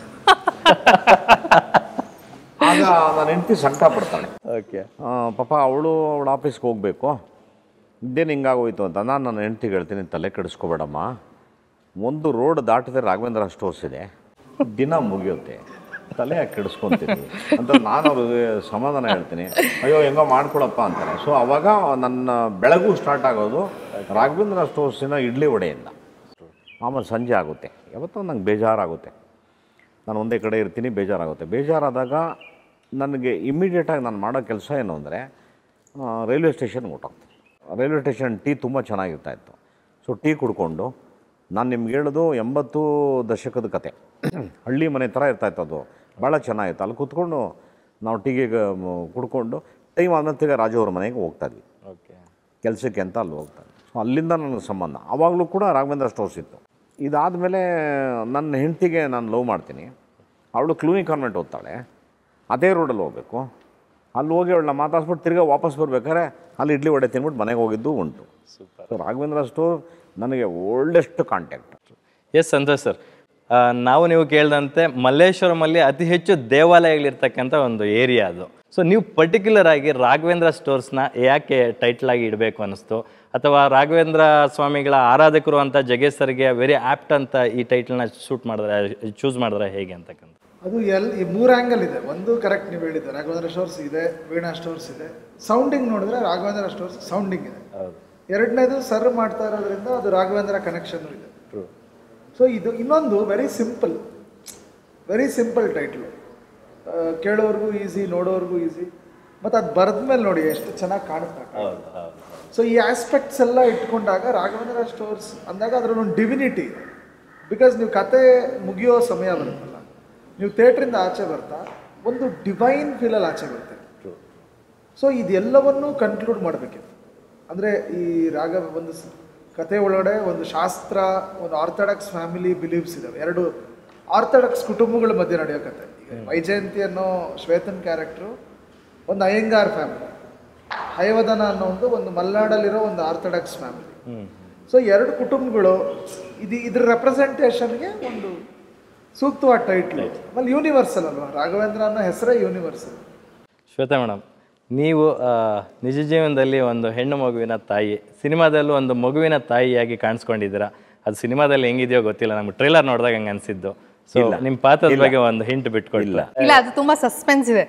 ಆಗ ನನ್ನ ಹೆಂಡತಿ ಸಂಕಟ ಪಡ್ತಾಳೆ. ಓಕೆ. ಪಾಪ ಅವಳ ಆಫೀಸ್ಗೆ ಹೋಗಬೇಕು, ಇದೇನು ಹಿಂಗಾಗೋಯ್ತು ಅಂತ. ನಾನು ನನ್ನ ಹೆಂಡ್ತಿಗೆ ಹೇಳ್ತೀನಿ, ತಲೆ ಕೆಡಿಸ್ಕೋಬೇಡಮ್ಮ, ಒಂದು ರೋಡ್ ದಾಟಿದ್ರೆ ರಾಘವೇಂದ್ರ ಸ್ಟೋರ್ಸ್ ಇದೆ, ದಿನ ಮುಗಿಯುತ್ತೆ, ತಲೆ ಯಾಕೆ ಕೆಡಿಸ್ಕೊತೀನಿ ಅಂತ ನಾನು ಅವ್ರಿಗೆ ಸಮಾಧಾನ ಹೇಳ್ತೀನಿ. ಅಯ್ಯೋ ಹೆಂಗೋ ಮಾಡ್ಕೊಳಪ್ಪ ಅಂತಾರೆ. ಸೊ ಅವಾಗ ನನ್ನ ಬೆಳಗು ಸ್ಟಾರ್ಟ್ ಆಗೋದು ರಾಘವೇಂದ್ರ ಸ್ಟೋರ್ಸಿನ ಇಡ್ಲಿ ವಡೆಯಿಂದ. ಆಮೇಲೆ ಸಂಜೆ ಆಗುತ್ತೆ, ಯಾವತ್ತೋ ನಂಗೆ ಬೇಜಾರಾಗುತ್ತೆ, ನಾನು ಒಂದೇ ಕಡೆ ಇರ್ತೀನಿ, ಬೇಜಾರಾಗುತ್ತೆ. ಬೇಜಾರಾದಾಗ ನನಗೆ ಇಮ್ಮಿಡಿಯೇಟಾಗಿ ನಾನು ಮಾಡೋ ಕೆಲಸ ಏನು ಅಂದರೆ ರೈಲ್ವೆ ಸ್ಟೇಷನ್ಗೆ ಹೊರಟೋಗ್ತೀನಿ. ರೈಲ್ವೆ ಸ್ಟೇಷನ್ ಟೀ ತುಂಬ ಚೆನ್ನಾಗಿರ್ತಾಯಿತ್ತು. ಸೊ ಟೀ ಕುಡ್ಕೊಂಡು, ನಾನು ನಿಮ್ಗೆ ಹೇಳೋದು 80 ದಶಕದ ಕತೆ, ಹಳ್ಳಿ ಮನೆ ಥರ ಇರ್ತಾಯಿತ್ತು, ಅದು ಭಾಳ ಚೆನ್ನಾಗಿತ್ತು. ಅಲ್ಲಿ ಕೂತ್ಕೊಂಡು ನಾವು ಟೀಗೆ ಕುಡ್ಕೊಂಡು ಟೈಮ್ ಆದ್ಮೇಲೆ ತಿರ್ಗಿ ರಾಜು ಅವ್ರ ಮನೆಗೆ ಹೋಗ್ತಾಯಿದ್ವಿ. ಓಕೆ. ಕೆಲಸಕ್ಕೆ ಅಂತ ಅಲ್ಲಿ ಹೋಗ್ತಾಯಿದ್ವಿ. ಸೊ ಅಲ್ಲಿಂದ ನನಗೆ ಸಂಬಂಧ. ಆವಾಗಲೂ ಕೂಡ ರಾಘವೇಂದ್ರ ಸ್ಟೋರ್ಸ್ ಇತ್ತು. ಇದಾದಮೇಲೆ ನನ್ನ ಹೆಂಡ್ತಿಗೆ ನಾನು ಲವ್ ಮಾಡ್ತೀನಿ. ಅವಳು ಕ್ಲೂನಿ ಕಾನ್ವೆಂಟ್ ಓದ್ತಾಳೆ, ಅದೇ ರೋಡಲ್ಲಿ ಹೋಗಬೇಕು. ಅಲ್ಲಿ ಹೋಗಿ ಅವಳನ್ನ ಮಾತಾಡ್ಸ್ಬಿಟ್ಟು ತಿರ್ಗಿ ವಾಪಸ್ ಬರ್ಬೇಕಾದ್ರೆ ಅಲ್ಲಿ ಇಡ್ಲಿ ವಡೆ ತಿನ್ಬಿಟ್ಟು ಮನೆಗೆ ಹೋಗಿದ್ದು ಉಂಟು. ಸೂಪರ್. ಸೊ ರಾಘವೇಂದ್ರ ಸ್ಟೋರ್ ನನಗೆ oldest contact. Yes Santhosh sir, ನಾವು ನೀವು ಕೇಳಿದಂತೆ ಮಲ್ಲೇಶ್ವರಮಲ್ಲಿ ಅತಿ ಹೆಚ್ಚು ದೇವಾಲಯಗಳಿರ್ತಕ್ಕಂಥ ಒಂದು ಏರಿಯಾ ಅದು. ಸೊ ನೀವು ಪರ್ಟಿಕ್ಯುಲರ್ ಆಗಿ ರಾಘವೇಂದ್ರ ಸ್ಟೋರ್ಸ್ನ ಯಾಕೆ ಟೈಟ್ಲಾಗಿ ಇಡಬೇಕು ಅನ್ನಿಸ್ತು, ಅಥವಾ ರಾಘವೇಂದ್ರ ಸ್ವಾಮಿಗಳ ಆರಾಧಕರು ಅಂತ ಜಗ್ಗೇಶ್ ಸರ್ಗೆ ವೆರಿ ಆ್ಯಪ್ಟ್ ಅಂತ ಈ ಟೈಟಲ್ನ ಚೂಸ್ ಮಾಡಿದ್ರೆ ಹೇಗೆ ಅಂತಕ್ಕಂಥ? ಅದು ಈ 3 ಆ್ಯಂಗಲ್ ಇದೆ. ಒಂದು ಕರೆಕ್ಟ್ ನೀವು ಹೇಳಿದ್ದು, ರಾಘವೇಂದ್ರ ಸ್ಟೋರ್ಸ್ ಇದೆ, ವೀಣಾ ಸ್ಟೋರ್ಸ್ ಇದೆ. ಸೌಂಡಿಂಗ್ ನೋಡಿದ್ರೆ ರಾಘವೇಂದ್ರ ಸ್ಟೋರ್ಸ್ ಸೌಂಡಿಂಗ್ ಇದೆ. ಎರಡನೇದು ಸರ್ವ್ ಮಾಡ್ತಾ ಇರೋದ್ರಿಂದ ಅದು ರಾಘವೇಂದ್ರ ಕನೆಕ್ಷನ್ ಇದೆ. ಸೊ ಇದು ಇನ್ನೊಂದು ವೆರಿ ಸಿಂಪಲ್ ಟೈಟ್ಲು, ಕೇಳೋರ್ಗೂ ಈಸಿ, ನೋಡೋರ್ಗೂ ಈಸಿ, ಮತ್ತು ಅದು ಬರೆದ್ಮೇಲೆ ನೋಡಿ ಎಷ್ಟು ಚೆನ್ನಾಗಿ ಕಾಣುತ್ತೆ. ಸೊ ಈ ಆಸ್ಪೆಕ್ಟ್ಸ್ ಎಲ್ಲ ಇಟ್ಕೊಂಡಾಗ ರಾಘವೇಂದ್ರ ಸ್ಟೋರ್ಸ್ ಅಂದಾಗ ಅದರಲ್ಲೊಂದು ಡಿವಿನಿಟಿ ಇದೆ. ಬಿಕಾಸ್ ನೀವು ಕತೆ ಮುಗಿಯೋ ಸಮಯ ಬರುತ್ತಲ್ಲ, ನೀವು ಥಿಯೇಟ್ರಿಂದ ಆಚೆ ಬರ್ತಾ ಒಂದು ಡಿವೈನ್ ಫೀಲಲ್ಲಿ ಆಚೆ ಬರ್ತೀರಿ. ಸೊ ಇದೆಲ್ಲವನ್ನೂ ಕನ್ಕ್ಲೂಡ್ ಮಾಡಬೇಕಿತ್ತು. ಅಂದರೆ ಈ ಒಂದು ಕತೆ ಒಳಗಡೆ ಒಂದು ಶಾಸ್ತ್ರ, ಒಂದು ಆರ್ಥೋಡಾಕ್ಸ್ ಫ್ಯಾಮಿಲಿ ಬಿಲೀವ್ಸ್ ಇದ್ದಾವೆ. 2 ಆರ್ಥೋಡಾಕ್ಸ್ ಕುಟುಂಬಗಳ ಮಧ್ಯೆ ನಡೆಯೋ ಕತೆ. ಈಗ ವೈಜಯಂತಿ ಅನ್ನೋ ಶ್ವೇತನ್ ಕ್ಯಾರೆಕ್ಟ್ರು ಒಂದು ಅಯ್ಯಂಗಾರ್ ಫ್ಯಾಮಿಲಿ, ಹಯವದನ ಅನ್ನೋ ಒಂದು ಮಲೆನಾಡಲ್ಲಿರೋ ಒಂದು ಆರ್ಥೋಡಾಕ್ಸ್ ಫ್ಯಾಮಿಲಿ. ಸೊ 2 ಕುಟುಂಬಗಳು, ಇದ್ರ ರೆಪ್ರೆಸೆಂಟೇಷನ್ಗೆ ಒಂದು ಸೂಕ್ತವಾದ ಟೈಟ್ಲು. ಆಮೇಲೆ ಯೂನಿವರ್ಸಲ್ ಅಲ್ವಾ, ರಾಘವೇಂದ್ರ ಅನ್ನೋ ಹೆಸರೇ ಯೂನಿವರ್ಸಲ್. ಶ್ವೇತಾ ಮೇಡಮ್, ನೀವು ನಿಜ ಜೀವನದಲ್ಲಿ ಒಂದು ಹೆಣ್ಣು ಮಗುವಿನ ತಾಯಿ, ಸಿನಿಮಾದಲ್ಲೂ ಒಂದು ಮಗುವಿನ ತಾಯಿಯಾಗಿ ಕಾಣಿಸ್ಕೊಂಡಿದ್ದೀರಾ. ಅದು ಸಿನಿಮಾದಲ್ಲಿ ಹೆಂಗಿದೆಯೋ ಗೊತ್ತಿಲ್ಲ, ನಮ್ಗೆ ಟ್ರೈಲರ್ ನೋಡಿದಾಗ ಹಂಗೆ ಅನಿಸಿದ್ದು. ಸೊ ನಿಮ್ಮ ಪಾತ್ರದ ಬಗ್ಗೆ ಒಂದು ಹಿಂಟ್ ಬಿಟ್ಕೊಡಿಲ್ಲ? ಇಲ್ಲ, ಅದು ತುಂಬಾ ಸಸ್ಪೆನ್ಸ್ ಇದೆ.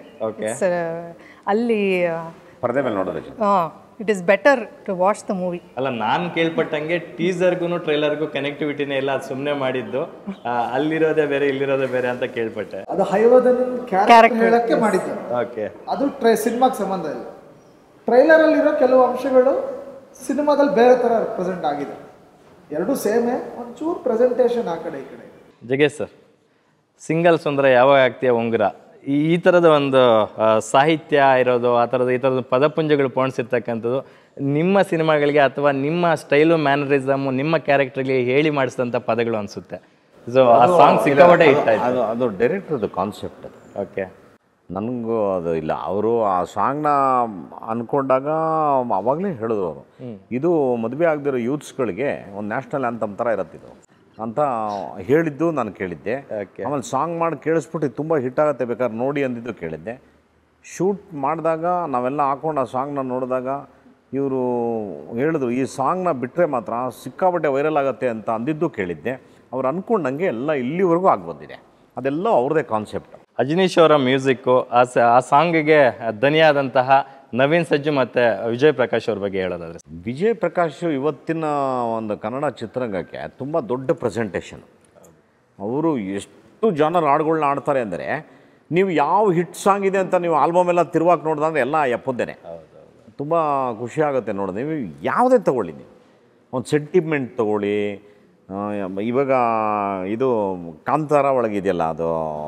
ಅಲ್ಲಿ ಪರದೆ ಮೇಲೆ ನೋಡೋದು it is better to watch the movie. ಅಲ್ಲ, ನಾನು ಕೇಳ್ಪಟ್ಟಂಗೆ ಟೀಸರ್ಗೂ ಟ್ರೈಲರ್ಗೂ ಕನೆಕ್ಟಿವಿಟಿನೇ ಇಲ್ಲ, ಅದು ಸುಮ್ಮನೆ ಮಾಡಿದ್ದು, ಅಲ್ಲಿರೋದೇ ಬೇರೆ ಇಲ್ಲಿರೋದೇ ಬೇರೆ ಅಂತ ಕೇಳ್ಪಟ್ಟೆ. ಅದು ಹಯವದನ ಕ್ಯಾರೆಕ್ಟರ್ ಹೇಳಕ್ಕೆ ಮಾಡಿದ್ದು. ಓಕೆ. ಅದು ಸಿನಿಮಾಗೆ ಸಂಬಂಧ ಇಲ್ಲ. ಟ್ರೈಲರಲ್ಲಿರೋ ಕೆಲವು ಅಂಶಗಳು ಸಿನಿಮಾದಲ್ಲಿ ಬೇರೆ ಥರ ಪ್ರೆಸೆಂಟ್ ಆಗಿದೆ. 2 ಸೇಮೇ, ಒಂಚೂರು ಪ್ರೆಸೆಂಟೇಷನ್ ಆ ಕಡೆ ಈ ಕಡೆ. ಜಗ್ಗೇಶ್ ಸರ್, ಸಿಂಗಲ್ ಸುಂದರ ಯಾವಾಗ ಆಗ್ತೀಯ ಉಂಗುರ, ಈ ಥರದ ಒಂದು ಸಾಹಿತ್ಯ ಇರೋದು, ಆ ಥರದ ಈ ಥರದ ಪದಪುಂಜಗಳು ಪೋಣಿಸಿರ್ತಕ್ಕಂಥದ್ದು ನಿಮ್ಮ ಸಿನಿಮಾಗಳಿಗೆ ಅಥವಾ ನಿಮ್ಮ ಸ್ಟೈಲು, ಮ್ಯಾನರಿಸಮು, ನಿಮ್ಮ ಕ್ಯಾರೆಕ್ಟರ್ಗೆ ಹೇಳಿ ಮಾಡಿಸಿದಂಥ ಪದಗಳು ಅನಿಸುತ್ತೆ. ಸೊ ಆ ಸಾಂಗ್ ಸಿಕ್ಕಾಪಟ್ಟೆ ಇಷ್ಟ ಆಯ್ತು. ಅದು ಡೈರೆಕ್ಟರ್ದು ಕಾನ್ಸೆಪ್ಟ್. ಓಕೆ. ನನಗೂ ಅದು ಇಲ್ಲ, ಅವರು ಆ ಸಾಂಗ್ನ ಅಂದ್ಕೊಂಡಾಗ ಅವಾಗಲೇ ಹೇಳಿದ್ರು ಅವರು, ಇದು ಮದುವೆ ಆಗದಿರೋ ಯೂತ್ಸ್ಗಳಿಗೆ ಒಂದು ನ್ಯಾಷನಲ್ ಆ್ಯಂಥಮ್ ಥರ ಇರತ್ತಿದು ಅಂತ ಹೇಳಿದ್ದು ನಾನು ಕೇಳಿದ್ದೆ. ಆಮೇಲೆ ಸಾಂಗ್ ಮಾಡಿ ಕೇಳಿಸ್ಬಿಟ್ಟು ತುಂಬ ಹಿಟ್ ಆಗುತ್ತೆ, ಬೇಕಾದ್ರೆ ನೋಡಿ ಅಂದಿದ್ದು ಕೇಳಿದ್ದೆ. ಶೂಟ್ ಮಾಡಿದಾಗ ನಾವೆಲ್ಲ ಹಾಕೊಂಡು ಆ ಸಾಂಗ್ನ ನೋಡಿದಾಗ ಇವರು ಹೇಳಿದ್ರು, ಈ ಸಾಂಗ್ನ ಬಿಟ್ಟರೆ ಮಾತ್ರ ಸಿಕ್ಕಾಪಟ್ಟೆ ವೈರಲ್ ಆಗುತ್ತೆ ಅಂತ ಅಂದಿದ್ದು ಕೇಳಿದ್ದೆ. ಅವ್ರು ಅಂದ್ಕೊಂಡಂಗೆ ಎಲ್ಲ ಇಲ್ಲಿವರೆಗೂ ಆಗಿಬಂದಿದೆ. ಅದೆಲ್ಲ ಅವ್ರದ್ದೇ ಕಾನ್ಸೆಪ್ಟ್. ಅಜನೀಶ್ ಅವರ ಮ್ಯೂಸಿಕ್ಕು, ಆ ಸಾಂಗಿಗೆ ದನಿಯಾದಂತಹ ನವೀನ್ ಸಜ್ಜು ಮತ್ತು ವಿಜಯ್ ಪ್ರಕಾಶ್ ಅವ್ರ ಬಗ್ಗೆ ಹೇಳೋದಾದ್ರೆ? ವಿಜಯ್ ಪ್ರಕಾಶ್ ಇವತ್ತಿನ ಒಂದು ಕನ್ನಡ ಚಿತ್ರರಂಗಕ್ಕೆ ತುಂಬ ದೊಡ್ಡ ಪ್ರೆಸೆಂಟೇಷನ್. ಅವರು ಎಷ್ಟು ಜನರ ಹಾಡುಗಳನ್ನ ಆಡ್ತಾರೆ ಅಂದರೆ, ನೀವು ಯಾವ ಹಿಟ್ ಸಾಂಗ್ ಇದೆ ಅಂತ ನೀವು ಆಲ್ಬಮ್ ಎಲ್ಲ ತಿರುವಾಗಿ ನೋಡಿದ್ರೆ ಎಲ್ಲ ಎಪ್ಪದ್ದೇನೆ. ತುಂಬ ಖುಷಿಯಾಗುತ್ತೆ ನೋಡೋದು. ನೀವು ಯಾವುದೇ ತೊಗೊಳ್ಳಿ, ನೀವು ಒಂದು ಸೆಂಟಿಮೆಂಟ್ ತೊಗೊಳ್ಳಿ. ಇವಾಗ ಇದು ಕಾಂತಾರ ಒಳಗಿದೆಯಲ್ಲ, ಅದು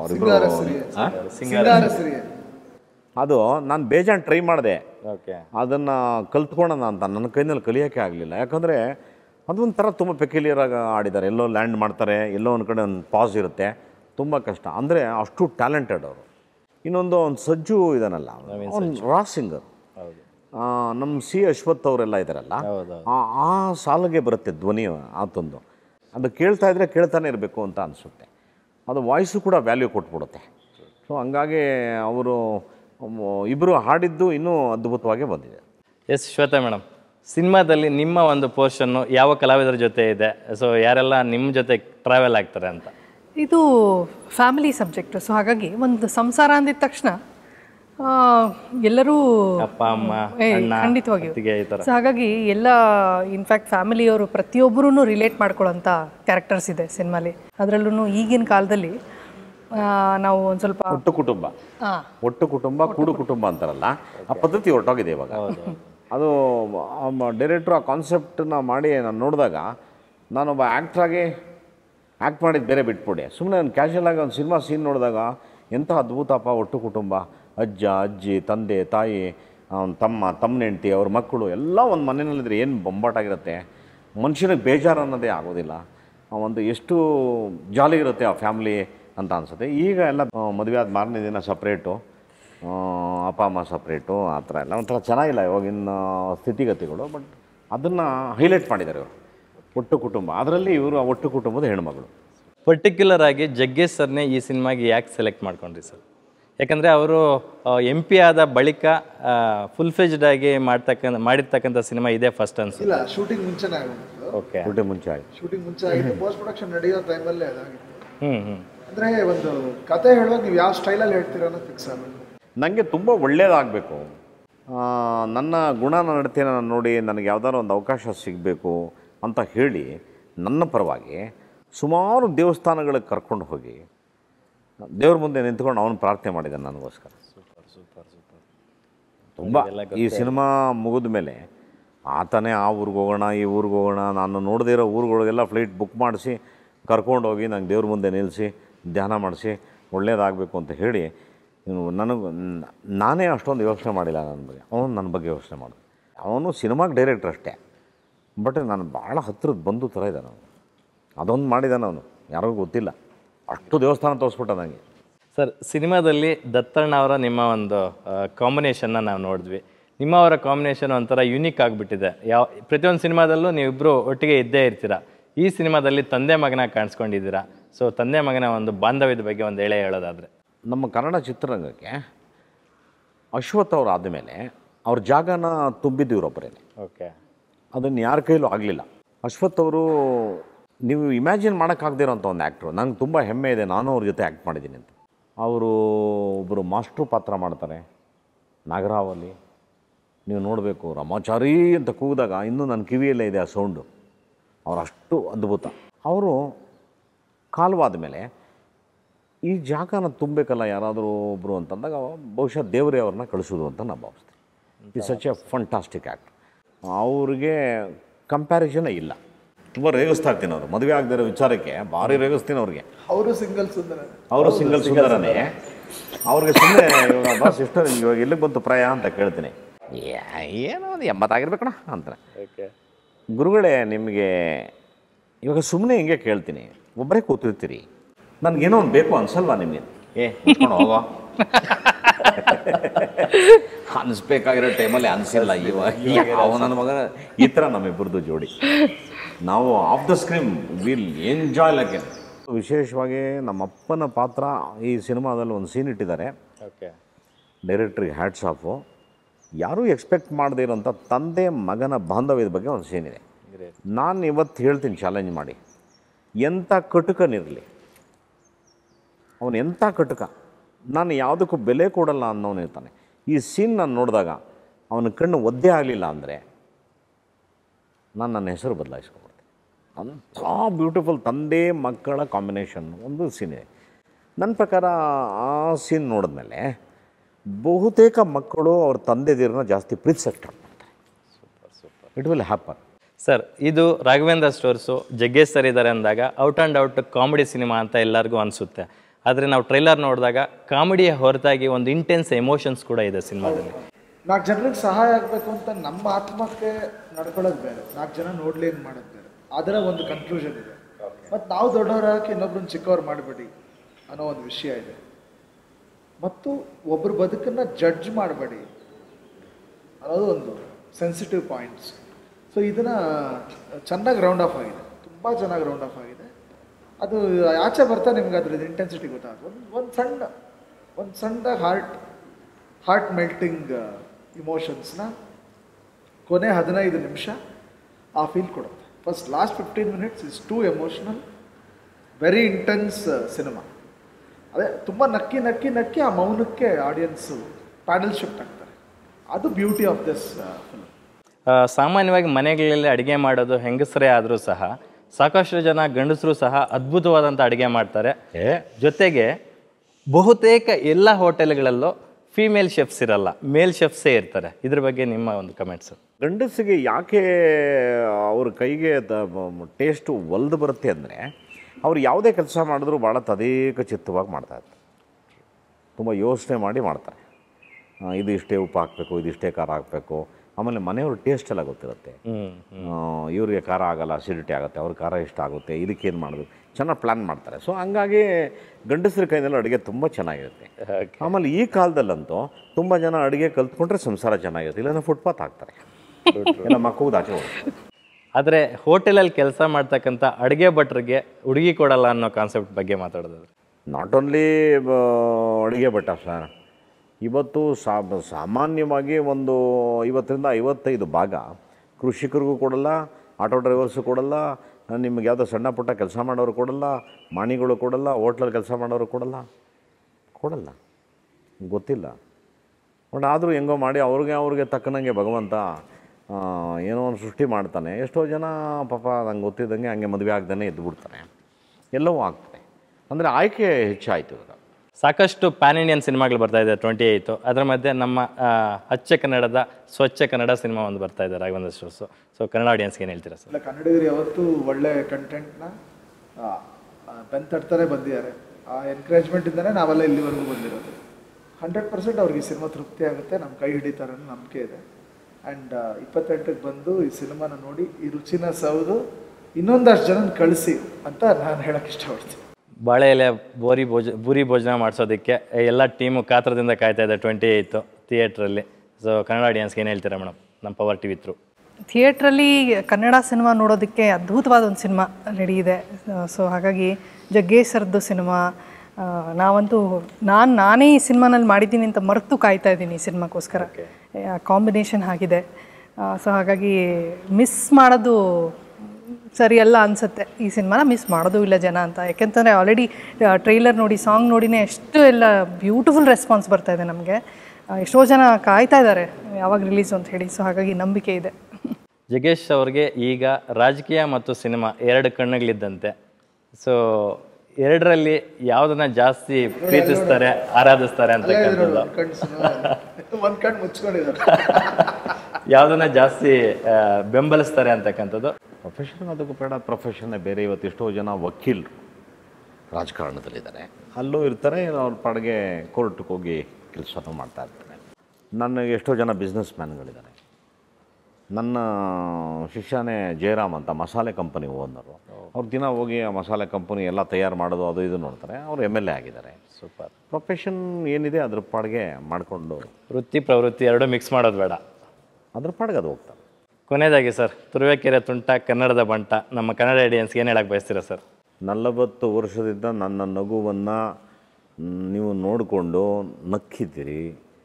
ಅದು ನಾನು ಬೇಜಾನ್ ಟ್ರೈ ಮಾಡಿದೆ, ಓಕೆ, ಅದನ್ನು ಕಲ್ತ್ಕೊಳ್ಳೋಣ ಅಂತ. ನನ್ನ ಕೈನಲ್ಲಿ ಕಲಿಯೋಕ್ಕೆ ಆಗಲಿಲ್ಲ. ಯಾಕಂದರೆ ಅದೊಂಥರ ತುಂಬ ಪೆಕ್ಯುಲಿಯರಾಗಿ ಆಡಿದ್ದಾರೆ. ಎಲ್ಲೋ ಲ್ಯಾಂಡ್ ಮಾಡ್ತಾರೆ, ಎಲ್ಲೋ ಒಂದು ಕಡೆ ಒಂದು ಪಾಸ್ ಇರುತ್ತೆ, ತುಂಬ ಕಷ್ಟ. ಅಂದರೆ ಅಷ್ಟು ಟ್ಯಾಲೆಂಟೆಡ್ ಅವರು. ಇನ್ನೊಂದು ಅವ್ನು ಸಜ್ಜು ಇದಾನಲ್ಲ, ಅವ್ನು ರಾ ಸಿಂಗರ್. ನಮ್ಮ ಸಿ ಅಶ್ವಥ್ ಅವರೆಲ್ಲ ಇದ್ದಾರಲ್ಲ, ಆ ಸಾಲಿಗೆ ಬರುತ್ತೆ ಧ್ವನಿ ಆತಂದು. ಅದು ಕೇಳ್ತಾ ಇದ್ದರೆ ಕೇಳ್ತಾನೆ ಇರಬೇಕು ಅಂತ ಅನಿಸುತ್ತೆ. ಅದು ವಾಯ್ಸು ಕೂಡ ವ್ಯಾಲ್ಯೂ ಕೊಟ್ಬಿಡುತ್ತೆ. ಸೊ ಹಂಗಾಗಿ ಅವರು ಇಬ್ಬರು ಹಾಡಿದ್ದು ಇನ್ನೂ ಅದ್ಭುತವಾಗಿ ಬಂದಿದೆ. ಎಸ್ ಶ್ವೇತಾ ಮೇಡಮ್, ಸಿನಿಮಾದಲ್ಲಿ ನಿಮ್ಮ ಒಂದು ಪೋರ್ಷನ್ನು ಯಾವ ಕಲಾವಿದರ ಜೊತೆ ಇದೆ? ಸೊ ಯಾರೆಲ್ಲ ನಿಮ್ಮ ಜೊತೆ ಟ್ರಾವೆಲ್ ಆಗ್ತಾರೆ ಅಂತ? ಇದು ಫ್ಯಾಮಿಲಿ ಸಬ್ಜೆಕ್ಟು. ಸೊ ಹಾಗಾಗಿ ಒಂದು ಸಂಸಾರ ಅಂದಿದ ತಕ್ಷಣ ಎಲ್ಲರೂ ಅಪ್ಪ ಅಮ್ಮ ಖಂಡಿತವಾಗಿಯೂ. ಸೊ ಹಾಗಾಗಿ ಎಲ್ಲ ಇನ್ಫ್ಯಾಕ್ಟ್ ಫ್ಯಾಮಿಲಿಯವರು ಪ್ರತಿಯೊಬ್ಬರೂ ರಿಲೇಟ್ ಮಾಡ್ಕೊಳ್ಳೋಂಥ ಕ್ಯಾರೆಕ್ಟರ್ಸ್ ಇದೆ ಸಿನಿಮಾಲಿ. ಅದರಲ್ಲೂ ಈಗಿನ ಕಾಲದಲ್ಲಿ ನಾವು ಒಂದು ಸ್ವಲ್ಪ ಒಟ್ಟು ಕುಟುಂಬ ಕೂಡು ಕುಟುಂಬ ಅಂತಾರಲ್ಲ, ಆ ಪದ್ಧತಿ ಹೊರಟೋಗಿದೆ ಇವಾಗ. ಅದು ಡೈರೆಕ್ಟ್ರು ಆ ಕಾನ್ಸೆಪ್ಟನ್ನ ಮಾಡಿ ನಾನು ನೋಡಿದಾಗ, ನಾನೊಬ್ಬ ಆ್ಯಕ್ಟ್ರಾಗಿ ಆ್ಯಕ್ಟ್ ಮಾಡಿದ್ದು ಬೇರೆ ಬಿಟ್ಬಿಡಿ, ಸುಮ್ಮನೆ ನಾನು ಕ್ಯಾಶುಯಲಾಗಿ ಒಂದು ಸಿನಿಮಾ ಸೀನ್ ನೋಡಿದಾಗ ಎಂಥ ಅದ್ಭುತಪ್ಪ. ಒಟ್ಟು ಕುಟುಂಬ, ಅಜ್ಜ ಅಜ್ಜಿ, ತಂದೆ ತಾಯಿ, ತಮ್ಮನ ಹೆಂಡತಿ, ಅವ್ರ ಮಕ್ಕಳು ಎಲ್ಲ ಒಂದು ಮನೆಯಲ್ಲಿದ್ದರೆ ಏನು ಬೊಂಬಾಟಾಗಿರುತ್ತೆ. ಮನುಷ್ಯನಿಗೆ ಬೇಜಾರು ಅನ್ನೋದೇ ಆಗೋದಿಲ್ಲ. ಒಂದು ಎಷ್ಟು ಜಾಲಿ ಇರುತ್ತೆ ಆ ಫ್ಯಾಮ್ಲಿ ಅಂತ ಅನಿಸುತ್ತೆ. ಈಗ ಎಲ್ಲ ಮದುವೆ ಆದ ಮಾರನೇ ದಿನ ಸಪ್ರೇಟು, ಅಪ್ಪ ಅಮ್ಮ ಸಪ್ರೇಟು, ಆ ಥರ ಎಲ್ಲ ಒಂಥರ ಚೆನ್ನಾಗಿಲ್ಲ ಇವಾಗಿನ ಸ್ಥಿತಿಗತಿಗಳು. ಬಟ್ ಅದನ್ನು ಹೈಲೈಟ್ ಮಾಡಿದ್ದಾರೆ ಇವರು, ಒಟ್ಟು ಕುಟುಂಬ. ಅದರಲ್ಲಿ ಇವರು ಆ ಒಟ್ಟು ಕುಟುಂಬದ ಹೆಣ್ಮಗಳು. ಪರ್ಟಿಕ್ಯುಲರ್ ಆಗಿ ಜಗ್ಗೇಶ್ ಸರ್ನೇ ಈ ಸಿನಿಮಾಗೆ ಯಾಕೆ ಸೆಲೆಕ್ಟ್ ಮಾಡ್ಕೊಂಡ್ರಿ ಸರ್? ಯಾಕಂದರೆ ಅವರು MP ಆದ ಬಳಿಕ ಫುಲ್ ಫ್ಲೆಜ್ಡ್ ಆಗಿ ಮಾಡಿರ್ತಕ್ಕಂಥ ಸಿನಿಮಾ ಇದೇ ಫಸ್ಟ್ ಅನ್ಸುತ್ತೆ. ಇಲ್ಲ, ಶೂಟಿಂಗ್ ಮುಂಚೆನೇ ಆಗಿತ್ತು. ಓಕೆ, ಶೂಟಿಂಗ್ ಮುಂಚೆ ಆಗಿತ್ತು. ಪೋಸ್ಟ್ ಪ್ರೊಡಕ್ಷನ್ ನಡೆಯೋ ಟೈಮಲ್ಲೇ ಅದಾಗಿತ್ತು. ಅಂದರೆ ಒಂದು ಕತೆ ಹೇಳುವಾಗ ನೀವು ಯಾವ ಸ್ಟೈಲಲ್ಲಿ ಹೇಳ್ತೀರೋ ಅನ್ನೋದು ಫಿಕ್ಸ್ ಆಗಬೇಕು. ನನಗೆ ತುಂಬ ಒಳ್ಳೆಯದಾಗಬೇಕು, ನನ್ನ ಗುಣ ನಡತೆನ ನೋಡಿ ನನಗೆ ಯಾವ್ದಾದ್ರು ಒಂದು ಅವಕಾಶ ಸಿಗಬೇಕು ಅಂತ ಹೇಳಿ ನನ್ನ ಪರವಾಗಿ ಸುಮಾರು ದೇವಸ್ಥಾನಗಳಿಗೆ ಕರ್ಕೊಂಡು ಹೋಗಿ ದೇವ್ರ ಮುಂದೆ ನಿಂತ್ಕೊಂಡು ಅವನು ಪ್ರಾರ್ಥನೆ ಮಾಡಿದ್ದಾನೆ ನನಗೋಸ್ಕರ. ತುಂಬ ಈ ಸಿನಿಮಾ ಮುಗಿದ ಮೇಲೆ ಆತನೇ ಆ ಊರಿಗೆ ಹೋಗೋಣ, ಈ ಊರಿಗೆ ಹೋಗೋಣ, ನಾನು ನೋಡದೇ ಇರೋ ಊರುಗಳಿಗೆಲ್ಲ ಫ್ಲೈಟ್ ಬುಕ್ ಮಾಡಿಸಿ ಕರ್ಕೊಂಡೋಗಿ ನಂಗೆ ದೇವ್ರ ಮುಂದೆ ನಿಲ್ಲಿಸಿ ಧ್ಯಾನ ಮಾಡಿಸಿ ಒಳ್ಳೇದಾಗಬೇಕು ಅಂತ ಹೇಳಿ ನಾನೇ ಅಷ್ಟೊಂದು ಯೋಚನೆ ಮಾಡಿಲ್ಲ ನನ್ನ ಬಗ್ಗೆ. ಅವನು ನನ್ನ ಬಗ್ಗೆ ಯೋಚನೆ ಮಾಡಿದೆ. ಅವನು ಸಿನಿಮಾಗೆ ಡೈರೆಕ್ಟ್ರ್ ಅಷ್ಟೇ, ಬಟ್ ನಾನು ಭಾಳ ಹತ್ತಿರದ ಬಂದು ಥರ ಇದ್ದಾನೆ ಅವನು. ಅದೊಂದು ಮಾಡಿದ್ದಾನೆ ಅವನು, ಯಾರಿಗೂ ಗೊತ್ತಿಲ್ಲ. ಅಷ್ಟು ದೇವಸ್ಥಾನ ತೋರಿಸ್ಬಿಟ್ಟ ನನಗೆ. ಸರ್, ಸಿನಿಮಾದಲ್ಲಿ ದತ್ತಣ್ಣ ಅವರ ನಿಮ್ಮ ಒಂದು ಕಾಂಬಿನೇಷನ್ನ ನಾವು ನೋಡಿದ್ವಿ. ನಿಮ್ಮವರ ಕಾಂಬಿನೇಷನ್ ಒಂಥರ ಯೂನಿಕ್ ಆಗಿಬಿಟ್ಟಿದೆ. ಪ್ರತಿಯೊಂದು ಸಿನಿಮಾದಲ್ಲೂ ನೀವಿಬ್ಬರು ಒಟ್ಟಿಗೆ ಇದ್ದೇ ಇರ್ತೀರ. ಈ ಸಿನಿಮಾದಲ್ಲಿ ತಂದೆ ಮಗನ ಕಾಣಿಸ್ಕೊಂಡಿದ್ದೀರಾ. ಸೊ ತಂದೆ ಮಗನ ಒಂದು ಬಾಂಧವ್ಯದ ಬಗ್ಗೆ ಒಂದು ಹೇಳೋದಾದರೆ, ನಮ್ಮ ಕನ್ನಡ ಚಿತ್ರರಂಗಕ್ಕೆ ಅಶ್ವಥ್ ಅವರು ಆದಮೇಲೆ ಅವ್ರ ಜಾಗನ ತುಂಬಿದ್ದು ಇವರೊಬ್ಬರೇ. ಓಕೆ, ಅದನ್ನು ಯಾರ ಕೈಲೂ ಆಗಲಿಲ್ಲ. ಅಶ್ವಥ್ ಅವರು ನೀವು ಇಮ್ಯಾಜಿನ್ ಮಾಡೋಕ್ಕಾಗದಿರೋ ಅಂಥ ಒಂದು ಆ್ಯಕ್ಟ್ರು. ನಂಗೆ ತುಂಬ ಹೆಮ್ಮೆ ಇದೆ, ನಾನು ಅವ್ರ ಜೊತೆ ಆ್ಯಕ್ಟ್ ಮಾಡಿದ್ದೀನಿ ಅಂತ. ಅವರು ಒಬ್ಬರು ಮಾಸ್ಟ್ರು ಪಾತ್ರ ಮಾಡ್ತಾರೆ ನಾಗರಾವಲ್ಲಿ. ನೀವು ನೋಡಬೇಕು, ರಾಮಾಚಾರಿ ಅಂತ ಕೂಗಿದಾಗ ಇನ್ನೂ ನನ್ನ ಕಿವಿಯಲ್ಲೇ ಇದೆ ಆ ಸೌಂಡು. ಅವರು ಅಷ್ಟು ಅದ್ಭುತ. ಅವರು ಕಾಲವಾದ ಮೇಲೆ ಈ ಜಾಗನ ತುಂಬಬೇಕಲ್ಲ ಯಾರಾದರೂ ಒಬ್ಬರು ಅಂತಂದಾಗ ಬಹುಶಃ ದೇವರೇ ಅವ್ರನ್ನ ಕಳಿಸೋದು ಅಂತ ನಾನು ಭಾವಿಸ್ತೀನಿ. ಈ ಸಚ್ ಎ ಫಂಟಾಸ್ಟಿಕ್ ಆ್ಯಕ್ಟ್. ಅವ್ರಿಗೆ ಕಂಪ್ಯಾರಿಸನೇ ಇಲ್ಲ. ತುಂಬ ರೇಗಿಸ್ತಾ ಇರ್ತೀನಿ ಅವರು ಮದುವೆ ಆಗದಿರೋ ವಿಚಾರಕ್ಕೆ, ಭಾರಿ ರೇಗಿಸ್ತೀನಿ ಅವ್ರಿಗೆ. ಅವರು ಸಿಂಗಲ್ ಸುಂದರನೇ. ಅವ್ರಿಗೆ ಸುಮ್ಮನೆ ಇವಾಗ ಬಾಸ್ ಎಷ್ಟು ನಿಮ್ಗೆ ಇವಾಗ ಎಲ್ಲಿಗೆ ಬಂತು ಪ್ರಾಯ ಅಂತ ಕೇಳ್ತೀನಿ. ಏನೋ ಒಂದು 80 ಆಗಿರ್ಬೇಕಣ್ಣ ಅಂತಾರೆ. ಗುರುಗಳೇ, ನಿಮಗೆ ಇವಾಗ ಸುಮ್ಮನೆ ಹಿಂಗೆ ಕೇಳ್ತೀನಿ, ಒಬ್ಬರೇ ಕೂತಿರ್ತೀರಿ, ನನಗೇನೋ ಒಂದು ಬೇಕು ಅನ್ಸಲ್ವಾ ನಿಮಗೆ? ಹೋಗೋ ಅನಿಸ್ಬೇಕಾಗಿರೋ ಟೈಮಲ್ಲಿ ಅನಿಸಿಲ್ಲ. ಇವಾಗ ನನ್ನ ಮಗ ಈ ಥರ ನಮ್ಮಿಬ್ಬರದು ಜೋಡಿ. ನಾವು off the screen will enjoy like. ವಿಶೇಷವಾಗಿ ನಮ್ಮಪ್ಪನ ಪಾತ್ರ ಈ ಸಿನಿಮಾದಲ್ಲಿ ಒಂದು ಸೀನ್ ಇಟ್ಟಿದ್ದಾರೆ. ಓಕೆ, ಡೈರೆಕ್ಟ್ರಿಗೆ ಹ್ಯಾಟ್ಸ್ ಆಫು. ಯಾರೂ ಎಕ್ಸ್ಪೆಕ್ಟ್ ಮಾಡದೇ ಇರೋಂಥ ತಂದೆ ಮಗನ ಬಾಂಧವ್ಯದ ಬಗ್ಗೆ ಒಂದು ಸೀನ್ ಇದೆ. ನಾನು ಇವತ್ತು ಹೇಳ್ತೀನಿ ಚಾಲೆಂಜ್ ಮಾಡಿ, ಎಂಥ ಕಟುಕನಿರಲಿ ಅವನು, ಎಂಥ ಕಟುಕ, ನಾನು ಯಾವುದಕ್ಕೂ ಬೆಲೆ ಕೊಡಲ್ಲ ಅನ್ನೋನು ಇರ್ತಾನೆ. ಈ ಸೀನ್ ನಾನು ನೋಡಿದಾಗ ಅವನ ಕಣ್ಣು ಒದ್ದೆ ಆಗಲಿಲ್ಲ ಅಂದರೆ ನಾನು ನನ್ನ ಹೆಸರು ಬದಲಾಯಿಸ್ಕೊಬಿಡ್ತೀನಿ. ಅಂಥ ಬ್ಯೂಟಿಫುಲ್ ತಂದೆ ಮಕ್ಕಳ ಕಾಂಬಿನೇಷನ್ ಒಂದು ಸೀನ್ ಇದೆ. ನನ್ನ ಪ್ರಕಾರ ಆ ಸೀನ್ ನೋಡಿದ್ಮೇಲೆ ಬಹುತೇಕ ಮಕ್ಕಳು ಅವ್ರ ತಂದೆದಿರನ್ನ ಜಾಸ್ತಿ ಪ್ರೀತಿಸಕ್ಕೆ ಮಾಡ್ತಾರೆ. It will happen. ಸರ್, ಇದು ರಾಘವೇಂದ್ರ ಸ್ಟೋರ್ಸು ಜಗ್ಗೇಶ್ ಸರ್ ಇದ್ದಾರೆ ಅಂದಾಗ out and out comedy cinema ಅಂತ ಎಲ್ಲರಿಗೂ ಅನಿಸುತ್ತೆ. ಆದರೆ ನಾವು ಟ್ರೈಲರ್ ನೋಡಿದಾಗ ಕಾಮಿಡಿಯ ಹೊರತಾಗಿ ಒಂದು ಇಂಟೆನ್ಸ್ ಎಮೋಷನ್ಸ್ ಕೂಡ ಇದೆ ಸಿನಿಮಾದಲ್ಲಿ. 4 ಜನರಿಗೆ ಸಹಾಯ ಆಗಬೇಕು ಅಂತ ನಮ್ಮ ಆತ್ಮಕ್ಕೆ ನಡ್ಕೊಳ್ಳೋದು ಬೇರೆ, 4 ಜನ ನೋಡ್ಲಿ ಏನು ಮಾಡೋದು ಬೇರೆ. ಅದರ ಒಂದು ಕನ್ಕ್ಲೂಷನ್ ಇದೆ. ಮತ್ತು ನಾವು ದೊಡ್ಡವರಾಗಿ ಇನ್ನೊಬ್ರನ್ನ ಚಿಕ್ಕವ್ರು ಮಾಡಬೇಡಿ ಅನ್ನೋ ಒಂದು ವಿಷಯ ಇದೆ. ಮತ್ತು ಒಬ್ಬರ ಬದುಕನ್ನು ಜಡ್ಜ್ ಮಾಡಬೇಡಿ ಅನ್ನೋದು ಒಂದು ಸೆನ್ಸಿಟಿವ್ ಪಾಯಿಂಟ್ಸ್. ಸೊ ಇದನ್ನು ಚೆನ್ನಾಗಿ ರೌಂಡ್ ಆಫ್ ಆಗಿದೆ, ತುಂಬ ಚೆನ್ನಾಗಿ ರೌಂಡ್ ಆಫ್ ಆಗಿದೆ. ಅದು ಆಚೆ ಬರ್ತಾ ನಿಮ್ಗೆ ಅದ್ರದ್ದು ಇಂಟೆನ್ಸಿಟಿ ಗೊತ್ತಾಗುತ್ತೆ. ಒಂದು ಸಣ್ಣ ಹಾರ್ಟ್ ಮೆಲ್ಟಿಂಗ್ ಇಮೋಷನ್ಸ್ನ ಕೊನೆ 15 ನಿಮಿಷ ಆ ಫೀಲ್ ಕೊಡುತ್ತೆ. First last 15 minutes is too emotional, very intense cinema. ಅದೇ ತುಂಬ ನಕ್ಕಿ ಆ ಮೌನಕ್ಕೆ ಆಡಿಯನ್ಸು ಪ್ಯಾಡಲ್ ಶಿಫ್ಟ್ ಆಗ್ತಾರೆ. ಅದು ಬ್ಯೂಟಿ ಆಫ್ ದಿಸ್ ಫಿಲ್ಮ್. ಸಾಮಾನ್ಯವಾಗಿ ಮನೆಗಳಲ್ಲಿ ಅಡುಗೆ ಮಾಡೋದು ಹೆಂಗಸರೇ ಆದರೂ ಸಹ ಸಾಕಷ್ಟು ಜನ ಗಂಡಸರು ಸಹ ಅದ್ಭುತವಾದಂಥ ಅಡುಗೆ ಮಾಡ್ತಾರೆ. ಜೊತೆಗೆ ಬಹುತೇಕ ಎಲ್ಲ ಹೋಟೆಲ್ಗಳಲ್ಲೂ ಫೀಮೇಲ್ ಶೆಫ್ಸ್ ಇರಲ್ಲ, ಮೇಲ್ ಶೆಫ್ಸೇ ಇರ್ತಾರೆ. ಇದ್ರ ಬಗ್ಗೆ ನಿಮ್ಮ ಒಂದು ಕಮೆಂಟ್ಸ್. ಗಂಡಸಿಗೆ ಯಾಕೆ ಅವ್ರ ಕೈಗೆ ಟೇಸ್ಟು ಒಲ್ದು ಬರುತ್ತೆ ಅಂದರೆ, ಅವ್ರು ಯಾವುದೇ ಕೆಲಸ ಮಾಡಿದ್ರು ಭಾಳ ತದೇಕ ಚಿತ್ತವಾಗಿ ಮಾಡ್ತಾಯಿರ್ತಾರೆ. ತುಂಬ ಯೋಚನೆ ಮಾಡಿ ಮಾಡ್ತಾರೆ. ಇದು ಇಷ್ಟೇ ಉಪ್ಪು ಹಾಕಬೇಕು, ಇದು ಇಷ್ಟೇ ಖಾರ ಹಾಕಬೇಕು. ಆಮೇಲೆ ಮನೆಯವ್ರ ಟೇಸ್ಟ್ ಎಲ್ಲ ಗೊತ್ತಿರುತ್ತೆ. ಇವ್ರಿಗೆ ಖಾರ ಆಗಲ್ಲ, ಅಸಿಡಿಟಿ ಆಗುತ್ತೆ, ಅವ್ರ ಖಾರ ಇಷ್ಟ ಆಗುತ್ತೆ, ಇದಕ್ಕೇನು ಮಾಡಬೇಕು, ಚೆನ್ನಾಗಿ ಪ್ಲ್ಯಾನ್ ಮಾಡ್ತಾರೆ. ಸೊ ಹಂಗಾಗಿ ಗಂಡಸರ ಕೈನೆಲ್ಲ ಅಡುಗೆ ತುಂಬ ಚೆನ್ನಾಗಿರುತ್ತೆ. ಆಮೇಲೆ ಈ ಕಾಲದಲ್ಲಂತೂ ತುಂಬ ಜನ ಅಡುಗೆ ಕಲ್ತ್ಕೊಂಡ್ರೆ ಸಂಸಾರ ಚೆನ್ನಾಗಿರುತ್ತೆ, ಇಲ್ಲಾಂದ್ರೆ ಫುಟ್ಪಾತ್ ಹಾಕ್ತಾರೆ, ಎಲ್ಲ ಮಕ್ಕಳು ಆಚೆ ಹೋಗುತ್ತೆ. ಆದರೆ ಹೋಟೆಲಲ್ಲಿ ಕೆಲಸ ಮಾಡ್ತಕ್ಕಂಥ ಅಡುಗೆ ಭಟ್ರಿಗೆ ಹುಡುಗಿ ಕೊಡಲ್ಲ ಅನ್ನೋ ಕಾನ್ಸೆಪ್ಟ್ ಬಗ್ಗೆ ಮಾತಾಡೋದು. ನಾಟ್ ಓನ್ಲಿ ಅಡುಗೆ ಭಟ್ಟ ಸರ್, ಇವತ್ತು ಸಾಮಾನ್ಯವಾಗಿ ಒಂದು 50-55 ಭಾಗ ಕೃಷಿಕರಿಗೂ ಕೊಡಲ್ಲ, ಆಟೋ ಡ್ರೈವರ್ಸು ಕೊಡಲ್ಲ, ನಿಮ್ಗೆ ಯಾವುದೋ ಸಣ್ಣ ಪುಟ್ಟ ಕೆಲಸ ಮಾಡೋರು ಕೊಡಲ್ಲ, ಮಾಣಿಗಳು ಕೊಡಲ್ಲ, ಹೋಟ್ಲಲ್ಲಿ ಕೆಲಸ ಮಾಡೋರು ಕೊಡಲ್ಲ, ಗೊತ್ತಿಲ್ಲ. ಬಟ್ ಆದರೂ ಹೆಂಗೋ ಮಾಡಿ ಅವ್ರಿಗೆ ತಕ್ಕನಂಗೆ ಭಗವಂತ ಏನೋ ಒಂದು ಸೃಷ್ಟಿ ಮಾಡ್ತಾನೆ. ಎಷ್ಟೋ ಜನ ಪಾಪ ನಂಗೆ ಗೊತ್ತಿದ್ದಂಗೆ ಹಂಗೆ ಮದುವೆ ಆಗ್ದೇ ಎದ್ದುಬಿಡ್ತಾರೆ, ಎಲ್ಲವೂ ಆಗ್ತದೆ. ಅಂದರೆ ಆಯ್ಕೆ ಹೆಚ್ಚಾಯಿತು. ಈಗ ಸಾಕಷ್ಟು ಪ್ಯಾನ್ ಇಂಡಿಯನ್ ಸಿನಿಮಾಗಳು ಬರ್ತಾ ಇದೆ 28. ಅದರ ಮಧ್ಯೆ ನಮ್ಮ ಅಚ್ಚ ಕನ್ನಡದ ಸ್ವಚ್ಛ ಕನ್ನಡ ಸಿನಿಮಾ ಒಂದು ಬರ್ತಾ ಇದೆ ರಾಘವೇಂದ್ರ ಸ್ಟೋರ್ಸು. ಸೊ ಕನ್ನಡ ಆಡಿಯನ್ಸ್ಗೆ ಏನು ಹೇಳ್ತೀರಾ ಸರ್? ಕನ್ನಡಿಗರು ಯಾವತ್ತೂ ಒಳ್ಳೆ ಕಂಟೆಂಟ್ನ ಬೆಂತಡ್ತಾರೆ ಬಂದಿದ್ದಾರೆ. ಆ ಎನ್ಕರೇಜ್ಮೆಂಟಿಂದನೇ ನಾವೆಲ್ಲ ಇಲ್ಲಿವರೆಗೂ ಬಂದಿರೋದು. 100% ಅವ್ರಿಗೆ ಈ ಸಿನಿಮಾ ತೃಪ್ತಿ ಆಗುತ್ತೆ, ನಮ್ಮ ಕೈ ಹಿಡಿತಾರೆ ಅನ್ನೋ ನಂಬಿಕೆ ಇದೆ. ಆ್ಯಂಡ್ 28ಕ್ಕೆ ಬಂದು ಈ ಸಿನಿಮಾನ ನೋಡಿ ಈ ರುಚಿನ ಸೌದು ಇನ್ನೊಂದಷ್ಟು ಜನ ಕಳಿಸಿ ಅಂತ ನಾನು ಹೇಳೋಕ್ಕೆ ಇಷ್ಟಪಡ್ತೀನಿ. ಬಾಳೆ ಎಲೆ ಬೂರಿ ಭೋಜನ ಮಾಡಿಸೋದಕ್ಕೆ ಎಲ್ಲ ಟೀಮು ಕಾತ್ರದಿಂದ ಕಾಯ್ತಾ ಇದೆ 28 ಥಿಯೇಟ್ರಲ್ಲಿ. ಸೊ ಕನ್ನಡ ಆಡಿಯನ್ಸ್ಗೆ ಏನು ಹೇಳ್ತೀರಾ ಮೇಡಮ್ ನಮ್ಮ ಪವರ್ ಟಿವಿ ಥ್ರೂ? ಥಿಯೇಟ್ರಲ್ಲಿ ಕನ್ನಡ ಸಿನಿಮಾ ನೋಡೋದಕ್ಕೆ ಅದ್ಭುತವಾದ ಒಂದು ಸಿನಿಮಾ ರೆಡಿ ಇದೆ. ಸೊ ಹಾಗಾಗಿ ಜಗ್ಗೇಶ್ ಸರ್ದು ಸಿನಿಮಾ ನಾವಂತೂ ನಾನೇ ಈ ಸಿನಿಮಾನಲ್ಲಿ ಮಾಡಿದ್ದೀನಿ ಅಂತ ಮರೆತು ಕಾಯ್ತಾ ಇದ್ದೀನಿ ಈ ಸಿನಿಮಾಕ್ಕೋಸ್ಕರ. ಕಾಂಬಿನೇಷನ್ ಆಗಿದೆ. ಸೊ ಹಾಗಾಗಿ ಮಿಸ್ ಮಾಡೋದು ಸರಿಯಲ್ಲ ಅನಿಸುತ್ತೆ. ಈ ಸಿನಿಮಾನ ಮಿಸ್ ಮಾಡೋದು ಇಲ್ಲ ಜನ ಅಂತ. ಯಾಕೆಂತಂದರೆ ಆಲ್ರೆಡಿ ಟ್ರೈಲರ್ ನೋಡಿ, ಸಾಂಗ್ ನೋಡಿನೇ ಎಷ್ಟು ಎಲ್ಲ ಬ್ಯೂಟಿಫುಲ್ ರೆಸ್ಪಾನ್ಸ್ ಬರ್ತಾ ಇದೆ ನಮಗೆ. ಎಷ್ಟೋ ಜನ ಕಾಯ್ತಾ ಇದ್ದಾರೆ ಯಾವಾಗ ರಿಲೀಸ್ ಅಂತ ಹೇಳಿ. ಸೊ ಹಾಗಾಗಿ ನಂಬಿಕೆ ಇದೆ. ಜಗ್ಗೇಶ್ ಅವ್ರಿಗೆ ಈಗ ರಾಜಕೀಯ ಮತ್ತು ಸಿನಿಮಾ 2 ಕಣ್ಣುಗಳಿದ್ದಂತೆ. ಸೊ ಎರಡರಲ್ಲಿ ಯಾವುದನ್ನ ಜಾಸ್ತಿ ಪ್ರೀತಿಸ್ತಾರೆ, ಆರಾಧಿಸ್ತಾರೆ ಅಂತಕ್ಕಂಥದ್ದು, ಒಂದು ಕಣ್ಣು ಮುಚ್ಕೊಂಡಿದ್ದಾರೆ, ಯಾವುದನ್ನ ಜಾಸ್ತಿ ಬೆಂಬಲಿಸ್ತಾರೆ ಅಂತಕ್ಕಂಥದ್ದು? ಪ್ರೊಫೆಷನ್ ಅದಕ್ಕೂ ಬೇಡ, ಪ್ರೊಫೆಷನ್ನೇ ಬೇರೆ. ಇವತ್ತು ಎಷ್ಟೋ ಜನ ವಕೀಲರು ರಾಜಕಾರಣದಲ್ಲಿದ್ದಾರೆ, ಅಲ್ಲೂ ಇರ್ತಾರೆ, ಅವ್ರ ಪಾಡಿಗೆ ಕೋರ್ಟ್ಗೆ ಹೋಗಿ ಕೆಲಸನೂ ಮಾಡ್ತಾ ಇರ್ತಾರೆ. ನನಗೆ ಎಷ್ಟೋ ಜನ ಬಿಸ್ನೆಸ್ ಮ್ಯಾನ್ಗಳಿದ್ದಾರೆ. ನನ್ನ ಶಿಷ್ಯನೇ ಜಯರಾಮ್ ಅಂತ ಮಸಾಲೆ ಕಂಪನಿ ಓನರು. ಅವ್ರು ದಿನ ಹೋಗಿ ಆ ಮಸಾಲೆ ಕಂಪನಿ ಎಲ್ಲ ತಯಾರು ಮಾಡೋದು ಅದು ಇದು ನೋಡ್ತಾರೆ. ಅವರು MLA ಆಗಿದ್ದಾರೆ. ಸೂಪರ್. ಪ್ರೊಫೆಷನ್ ಏನಿದೆ ಅದ್ರ ಪಾಡಿಗೆ ಮಾಡಿಕೊಂಡು ವೃತ್ತಿ ಪ್ರವೃತ್ತಿ ಎರಡೂ ಮಿಕ್ಸ್ ಮಾಡೋದು ಬೇಡ, ಅದ್ರ ಪಾಡಿಗೆ ಅದು ಹೋಗ್ತಾರೆ. ಕೊನೆಯದಾಗಿ ಸರ್, ತುರುವೇಕೆರೆ ತುಂಟ ಕನ್ನಡದ ಬಂಟ ನಮ್ಮ ಕನ್ನಡ ಆಡಿಯನ್ಸ್ಗೆ ಏನು ಹೇಳಕ್ಕೆ ಬಯಸ್ತೀರಾ ಸರ್? 40 ವರ್ಷದಿಂದ ನನ್ನ ನಗುವನ್ನು ನೀವು ನೋಡಿಕೊಂಡು ನಕ್ಕಿದ್ದೀರಿ.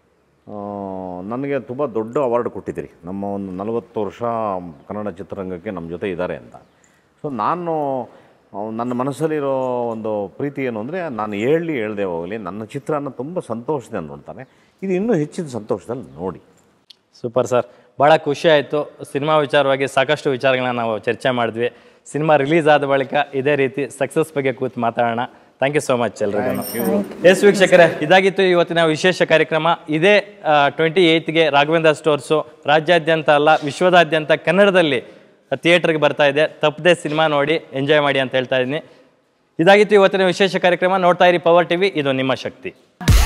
ನನಗೆ ತುಂಬ ದೊಡ್ಡ ಅವಾರ್ಡ್ ಕೊಟ್ಟಿದ್ದೀರಿ. ನಮ್ಮ ಒಂದು 40 ವರ್ಷ ಕನ್ನಡ ಚಿತ್ರರಂಗಕ್ಕೆ ನಮ್ಮ ಜೊತೆ ಇದ್ದಾರೆ ಅಂತ. ಸೊ ನಾನು ನನ್ನ ಮನಸ್ಸಲ್ಲಿರೋ ಒಂದು ಪ್ರೀತಿ ಏನು ಅಂದರೆ, ನಾನು ಹೇಳ್ದೆ ಹೋಗಲಿ, ನನ್ನ ಚಿತ್ರನ ತುಂಬ ಸಂತೋಷದಿಂದ ನೋಡ್ತಾನೆ. ಇದು ಇನ್ನೂ ಹೆಚ್ಚಿನ ಸಂತೋಷದಲ್ಲಿ ನೋಡಿ. ಸೂಪರ್ ಸರ್, ಭಾಳ ಖುಷಿ ಆಯಿತು. ಸಿನಿಮಾ ವಿಚಾರವಾಗಿ ಸಾಕಷ್ಟು ವಿಚಾರಗಳನ್ನ ನಾವು ಚರ್ಚೆ ಮಾಡಿದ್ವಿ. ಸಿನಿಮಾ ರಿಲೀಸ್ ಆದ ಬಳಿಕ ಇದೇ ರೀತಿ ಸಕ್ಸಸ್ ಬಗ್ಗೆ ಕೂತು ಮಾತಾಡೋಣ. ಥ್ಯಾಂಕ್ ಯು ಸೋ ಮಚ್ ಎಲ್ರಿಗೂ. ಎಸ್ ವೀಕ್ಷಕರೇ, ಇದಾಗಿತ್ತು ಇವತ್ತಿನ ವಿಶೇಷ ಕಾರ್ಯಕ್ರಮ. ಇದೇ 28ಗೆ ರಾಘವೇಂದ್ರ ಸ್ಟೋರ್ಸು ರಾಜ್ಯಾದ್ಯಂತ ಅಲ್ಲ, ವಿಶ್ವದಾದ್ಯಂತ ಕನ್ನಡದಲ್ಲಿ ಥಿಯೇಟ್ರಿಗೆ ಬರ್ತಾ ಇದೆ. ತಪ್ಪದೆ ಸಿನಿಮಾ ನೋಡಿ ಎಂಜಾಯ್ ಮಾಡಿ ಅಂತ ಹೇಳ್ತಾ ಇದ್ದೀನಿ. ಇದಾಗಿತ್ತು ಇವತ್ತಿನ ವಿಶೇಷ ಕಾರ್ಯಕ್ರಮ. ನೋಡ್ತಾ ಇರಿ ಪವರ್ ಟಿವಿ, ಇದು ನಿಮ್ಮ ಶಕ್ತಿ.